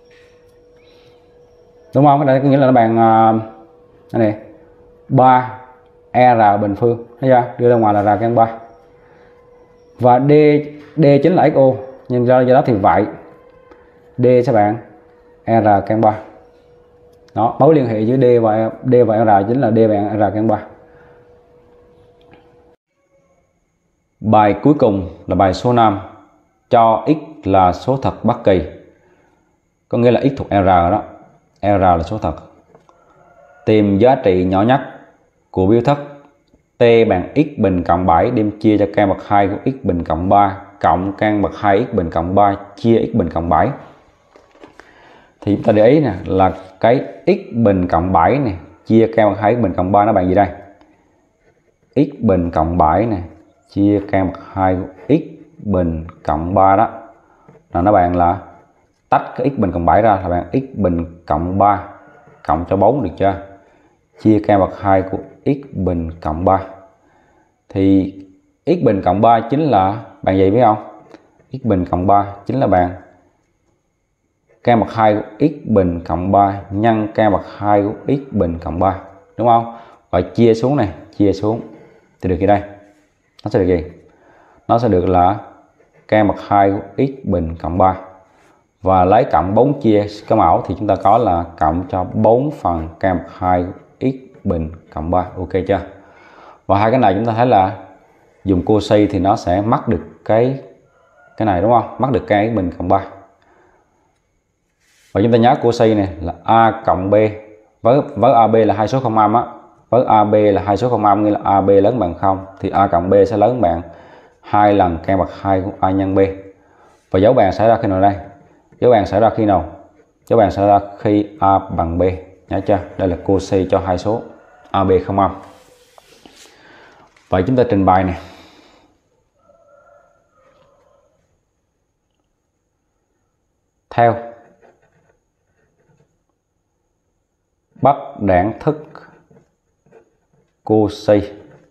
Đúng không? Cái này có nghĩa là nó bằng cái này 3 R bình phương. Thấy chưa? Đưa ra ngoài là R căn 3. Và D chính là XO, nhưng do đó thì vậy D sẽ bằng R căn 3. Đó, mối liên hệ giữa D và R chính là D bằng R căn 3. Bài cuối cùng là bài số 5, cho x là số thật bất kỳ. Có nghĩa là x thuộc R đó. R là số thật. Tìm giá trị nhỏ nhất của biểu thức t bằng x bình cộng 7 đem chia cho căn bậc 2 của x bình cộng 3 cộng căn bậc 2 x bình cộng 3 chia x bình cộng 7. Thì chúng ta để ý nè, là cái x bình cộng 7 này chia căn bậc 2 x bình cộng 3 nó bằng gì đây? X bình cộng 7 này chia căn bậc 2 của x bình cộng 3 đó là nó bằng là tách cái x bình cộng 7 ra là bằng x bình cộng 3 cộng cho 4, được chưa? Chia căn bậc 2 của x bình cộng 3. Thì x bình cộng 3 chính là bằng gì biết không? X bình cộng 3 chính là bằng căn bậc 2 của x bình cộng 3 nhân căn bậc 2 của x bình cộng 3, đúng không? Và chia xuống này, chia xuống thì được gì đây? Nó sẽ được gì? Nó sẽ được là căn bậc 2 của x bình cộng 3. Và lấy cộng 4 chia cái mẫu thì chúng ta có là cộng cho 4 phần căn bậc 2 của x bình cộng 3. Ok chưa? Và hai cái này chúng ta thấy là dùng cosi thì nó sẽ mắc được cái này đúng không? Mắc được căn x bình cộng 3. Và chúng ta nhớ cosi này là a cộng b với AB là hai số không âm á. Với AB là hai số không âm, nghĩa là AB lớn bằng 0 thì a cộng b sẽ lớn bằng 2 lần căn bậc 2 của a nhân b. Và dấu bàn xảy ra khi nào đây? Dấu bàn xảy ra khi nào? Dấu bàn xảy ra khi a bằng b. Nhớ chưa? Đây là cosi cho hai số AB không âm. Vậy chúng ta trình bày này. Theo bất đẳng thức cosi.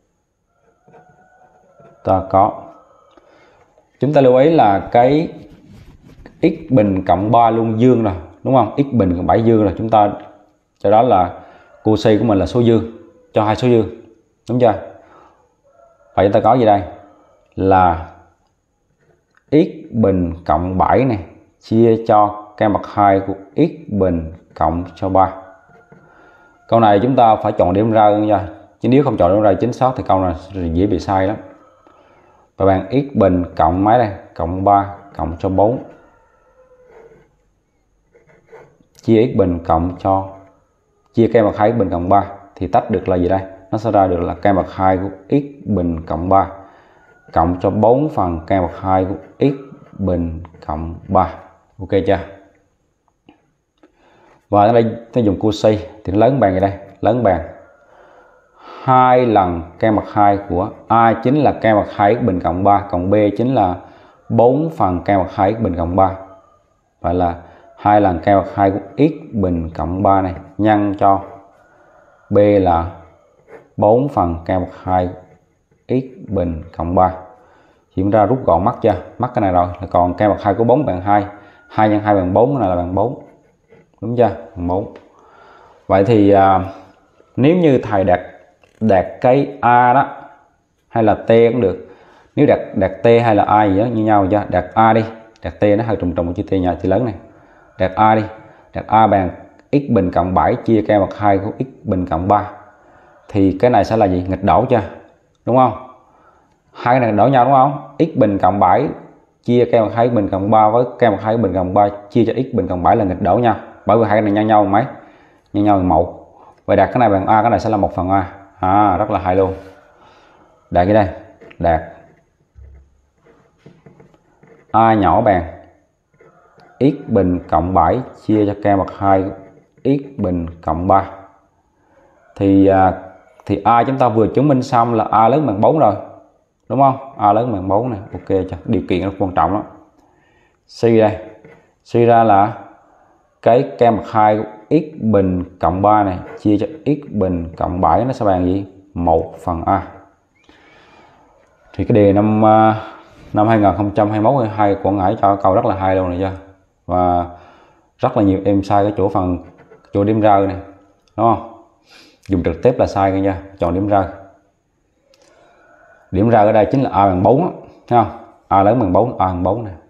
Ta có, chúng ta lưu ý là cái x bình cộng 3 luôn dương rồi, đúng không? X bình cộng 7 dương rồi, chúng ta cho đó là cosi của mình là số dương, cho hai số dương, đúng chưa? Vậy chúng ta có gì đây? Là x bình cộng 7 này chia cho căn bậc 2 của x bình cộng cho 3. Câu này chúng ta phải chọn điểm ra nha, chứ nếu không chọn điểm ra chính xác thì câu này dễ bị sai lắm. Và bạn x bình cộng mấy đây? Cộng 3 cộng cho 4 chia x bình cộng cho chia căn bậc 2 x bình cộng 3 thì tách được là gì đây? Nó sẽ ra được là căn bậc 2 của x bình cộng 3 cộng cho 4 phần căn bậc 2 của x bình cộng 3. Ok chưa? Và ở đây tôi dùng cosi thì nó lớn bằng gì đây? Lớn bằng 2 lần căn bậc 2 của A chính là căn bậc 2 x bình cộng 3 cộng B chính là 4 phần căn bậc 2 x bình cộng 3. Vậy là 2 lần căn bậc 2 của x bình cộng 3 này nhân cho B là 4 phần căn bậc 2 x bình cộng 3. Chúng ta rút gọn mắt chưa? Mắt cái này rồi, là còn căn bậc 2 của 4 bằng 2. 2 nhân 2 bằng 4, cái này là bằng 4. Đúng chưa? Bằng 4. Vậy thì nếu như thầy đạt cái A đó hay là T cũng được. Nếu đạt T hay là A gì đó như nhau chưa? Đạt A đi. Đạt T nó hơi trùng trùng chữ T nhỏ chữ lớn này. Đạt A đi. Đạt A bằng x bình cộng 7 chia căn bậc 2 của x bình cộng 3. Thì cái này sẽ là gì? Nghịch đổ chưa? Đúng không? Hai cái này đổi nhau đúng không? X bình cộng 7 chia căn bậc 2 x bình cộng 3 với căn bậc 2 x bình cộng 3 chia cho x bình cộng 7 là nghịch đổ nhau. Bởi vì hai cái này nhân nhau mấy? Nhân nhau bằng 1. Vậy đạt cái này bằng A, cái này sẽ là 1 phần A. Rất là hay luôn. Đạt cái đây. Đạt A nhỏ bằng x bình cộng 7 chia cho căn bậc 2 x bình cộng 3. Thì A chúng ta vừa chứng minh xong là A lớn bằng 4 rồi. Đúng không? A lớn bằng 4 này. Ok chưa? Điều kiện rất quan trọng đó. Suy đây. Suy ra là cái căn bậc 2 x bình cộng 3 này chia cho x bình cộng 7 nó sẽ bằng gì? 1 phần A. Thì cái đề năm 2021 hay Quảng Ngãi cho câu rất là hay luôn này chưa? Và rất là nhiều em sai cái chỗ điểm rơi này. Đúng không? Dùng trực tiếp là sai cái nha, chọn điểm rơi. Điểm rơi ở đây chính là A bằng 4 đó, thấy không? A lớn bằng 4, A bằng 4 này.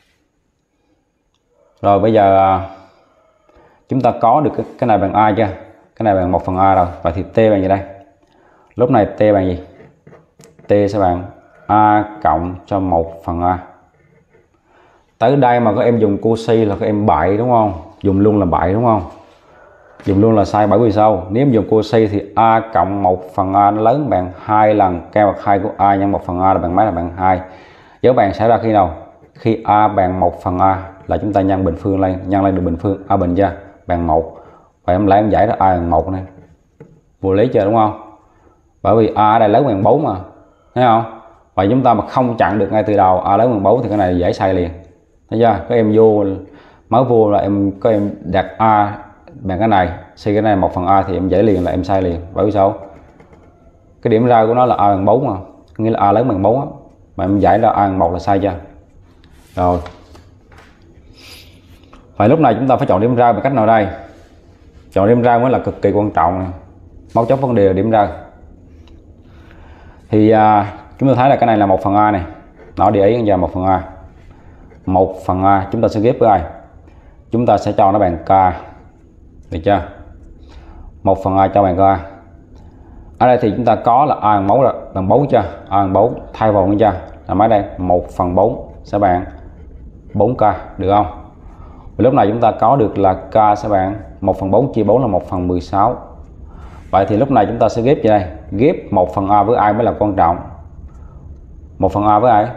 Rồi bây giờ chúng ta có được cái này bằng A chưa? Cái này bằng 1 phần A rồi. Vậy thì T bằng gì đây? Lúc này T bằng gì? T sẽ bằng A cộng cho 1 phần A. Tới đây mà các em dùng cosi là các em bại đúng không? Dùng luôn là bại đúng không? Dùng luôn là sai, bởi vì sao? Nếu dùng cosi thì A cộng 1 phần A nó lớn bằng 2 lần căn bậc 2 của A nhân 1 phần A là bằng mấy? Là bằng 2. Dấu bàn xảy ra khi nào? Khi A bằng 1 phần A là chúng ta nhân bình phương lên, nhân lên được bình phương A bình chưa? Bằng 1. Vậy em lại em giải ra A bằng 1 này. Vô lý chưa đúng không? Bởi vì A ở đây lớn bằng 4 mà. Thấy không? Vậy chúng ta mà không chặn được ngay từ đầu A lớn bằng 4 thì cái này dễ sai liền. Thấy chưa? Các em vô mới vô là các em đặt A bằng cái này, suy cái này 1 phần A thì em giải liền là em sai liền. Bởi vì sao? Cái điểm ra của nó là A bằng 4 mà, nghĩa là A lớn bằng 4 á. Mà em giải ra A bằng 1 là sai chưa? Rồi. Vậy lúc này chúng ta phải chọn điểm ra bằng cách nào đây? Chọn điểm ra mới là cực kỳ quan trọng này. Mấu chốt vấn đề là điểm ra. Thì chúng ta thấy là cái này là 1 phần A này. Nó để ý giờ 1 phần A. 1 phần A chúng ta sẽ ghép với ai? Chúng ta sẽ cho nó bằng K. Được chưa? 1 phần A cho bằng K. Ở đây thì chúng ta có là A bằng 4 chưa? A bằng 4 thay vào nữa chưa? Là mấy đây? 1 phần 4 sẽ bằng 4K, được không? Và lúc này chúng ta có được là K sẽ bằng 1 phần 4 chia 4 là 1 phần 16. Vậy thì lúc này chúng ta sẽ ghép gì đây? Ghép 1 phần A với ai mới là quan trọng? 1 phần A với ai?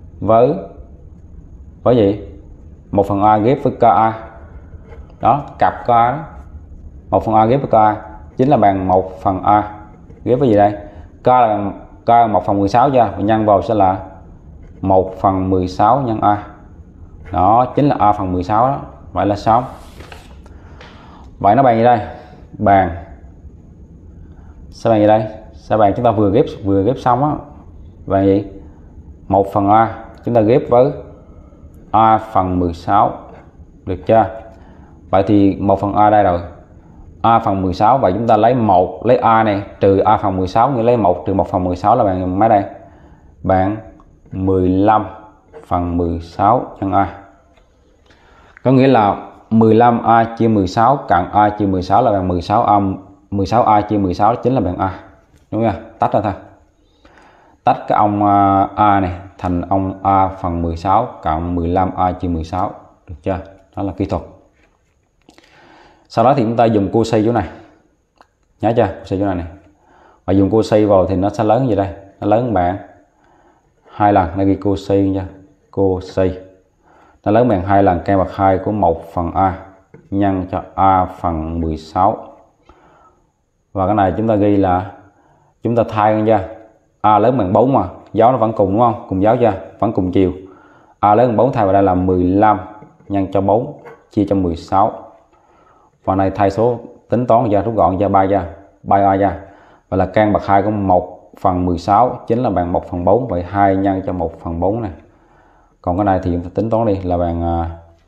Với gì? 1 phần A ghép với KA. Đó, cặp KA đó. 1 phần A ghép với KA chính là bằng 1 phần A ghép với gì đây? K là 1 phần 16 chưa? Và nhân vào sẽ là 1 phần 16 nhân A. Đó, chính là A phần 16 đó. Vậy là xong. Vậy nó bằng gì đây? Bằng sẽ bằng gì đây? Sẽ Sao bạn chúng ta vừa ghép xong á, và gì 1 phần a chúng ta ghép với a phần 16, được chưa? Vậy thì 1 phần a đây rồi, a phần 16, vậy chúng ta lấy a này trừ a phần 16, nghĩa lấy 1 trừ 1 phần 16 là bằng mấy đây? Bạn 15 phần 16 nhân a. Có nghĩa là 15a chia 16 cộng a chia 16 là bằng 16a chia 16 chính là bằng a. Đúng không? Tách ra thôi. Tách cái ông a này thành ông a phần 16 cộng 15a chia 16, được chưa? Đó là kỹ thuật. Sau đó thì chúng ta dùng cosi chỗ này, nhớ chưa? Cosi chỗ này và dùng cosi vào thì nó sẽ lớn như đây, nó lớn bạn 2 lần, nó ghi cosi nha, cosi nó lớn bằng 2 lần căn bậc 2 của 1 phần a nhân cho a phần 16. Và cái này chúng ta ghi là chúng ta thay nha, a lớn bằng 4 mà dấu nó vẫn cùng, đúng không? Cùng dấu chưa? Vẫn cùng chiều. A lớn bằng 4 thay vào đây là 15 nhân cho 4 chia cho 16. Và này thay số tính toán ra rút gọn ra 3 ra 3a ra. Và là căn bậc 2 của 1 phần 16 chính là bằng 1 phần 4, vậy 2 nhân cho 1 phần 4 này. Còn cái này thì chúng ta tính toán đi là bằng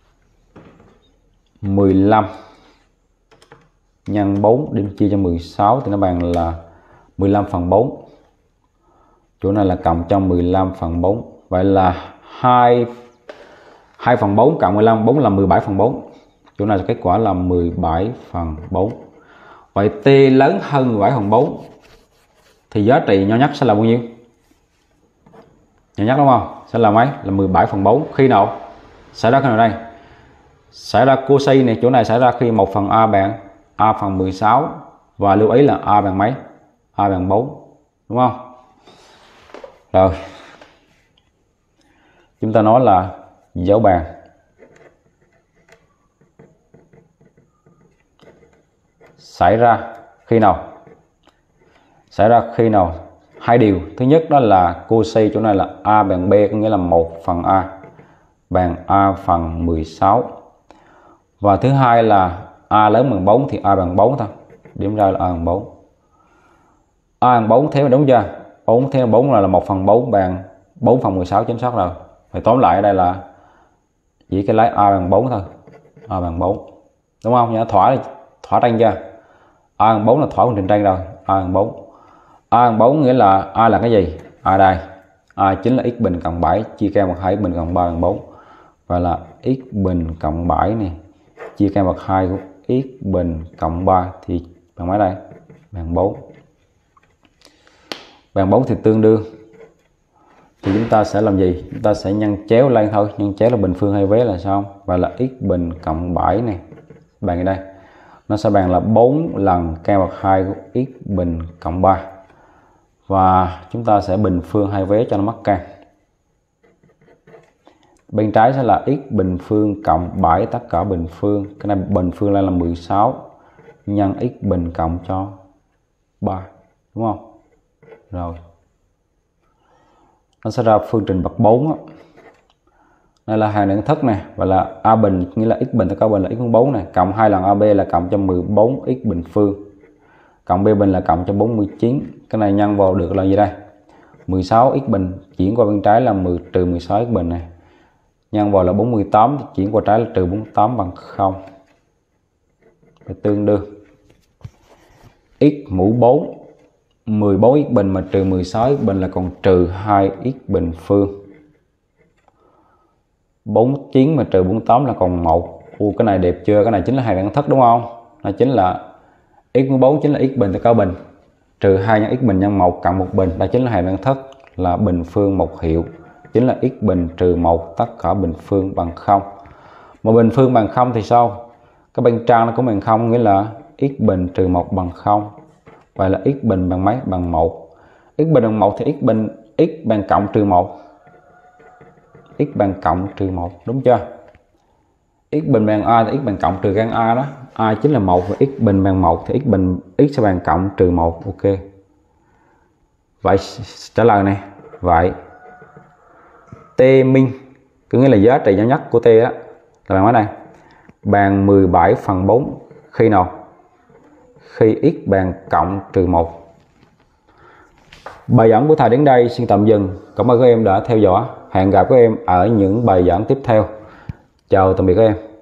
15 nhân 4 điểm chia cho 16 thì nó bằng là 15 phần 4. Chỗ này là cộng cho 15 phần 4. Vậy là 2 phần 4 cộng 15, 4 là 17 phần 4. Chỗ này là kết quả là 17 phần 4. Vậy t lớn hơn 17 phần 4 thì giá trị nhỏ nhất sẽ là bao nhiêu? Nhỏ nhất đúng không? Sẽ là mấy? Là 17 phần 4. Khi nào? Xảy ra cái nào đây? Xảy ra cosi này, chỗ này xảy ra khi 1 phần a bằng a phần 16. Và lưu ý là a bằng mấy? A bằng 4. Đúng không? Rồi. Chúng ta nói là dấu bàn xảy ra khi nào? Xảy ra khi nào? Hai điều. Thứ nhất đó là cosi chỗ này là a bằng b, có nghĩa là 1 phần a bằng a phần 16. Và thứ hai là a lớn bằng 4 thì a bằng 4 thôi. Điểm ra là a bằng 4. A bằng 4 thế mà đúng chưa? 4 thế 4 là 1 phần 4 bằng 4 phần 16 chính xác rồi. Vậy tóm lại ở đây là chỉ cái lấy a bằng 4 thôi. A bằng 4. Đúng không? Nhớ thỏa tranh chưa? A bằng 4 là thỏa trình tranh rồi. A bằng 4. A bằng 4 nghĩa là a là cái gì? A đây. A chính là x bình cộng 7 chia căn bậc 2 x bình cộng 3 bằng 4. Và là x bình cộng 7 này chia căn bậc 2 của x bình cộng 3 thì bằng mấy đây? Bằng 4. Bằng 4 thì tương đương. Thì chúng ta sẽ làm gì? Chúng ta sẽ nhân chéo lên thôi. Nhân chéo là bình phương hai vế là sao? Và là x bình cộng 7 này bằng ở đây. Nó sẽ bằng là 4 lần căn bậc 2 của x bình cộng 3. Và chúng ta sẽ bình phương hai vế cho nó mắc căn. Bên trái sẽ là x bình phương cộng 7 tất cả bình phương. Cái này bình phương lên là 16 nhân x bình cộng cho 3. Đúng không? Rồi. Nó sẽ ra phương trình bậc 4 đó. Đây là hàng đẳng thức này, và là a bình nghĩa là x bình tất cả bình là x 4 này, cộng 2 lần ab là cộng cho 14x bình phương. Cộng b bình là cộng cho 49. Cái này nhân vào được là gì đây? 16x bình chuyển qua bên trái là trừ 16x bình này. Nhân vào là 48, chuyển qua trái là trừ 48 bằng 0. Và tương đương x mũ 4, 14x bình mà trừ 16x bình là còn trừ 2x bình phương. 49 mà trừ 48 là còn 1. Cái này đẹp chưa? Cái này chính là hàng đẳng thức đúng không? Nó chính là x mũ 4 chính là x bình tất cả bình trừ 2 nhân x bình nhân 1 cộng 1 bình. Đó chính là hàng đẳng thức là bình phương một hiệu. Chính là x bình trừ 1 tất cả bình phương bằng 0. Mà bình phương bằng 0 thì sao? Cái bên trang nó cũng bằng 0, nghĩa là x bình trừ 1 bằng 0. Vậy là x bình bằng mấy? Bằng 1. X bình bằng 1 thì x bằng cộng trừ 1. X bằng cộng trừ 1, đúng chưa? X bình bằng a thì x bằng cộng trừ căn a đó. A chính là 1 và x bình bằng 1 thì x sẽ bằng cộng trừ 1. Ok. Vậy trả lời này. Vậy t min có nghĩa là giá trị nhỏ nhất của t đó là bằng mấy đây? Bằng 17 phần 4 khi nào? Khi x bằng cộng trừ 1. Bài giảng của thầy đến đây xin tạm dừng. Cảm ơn các em đã theo dõi. Hẹn gặp các em ở những bài giảng tiếp theo. Chào tạm biệt các em.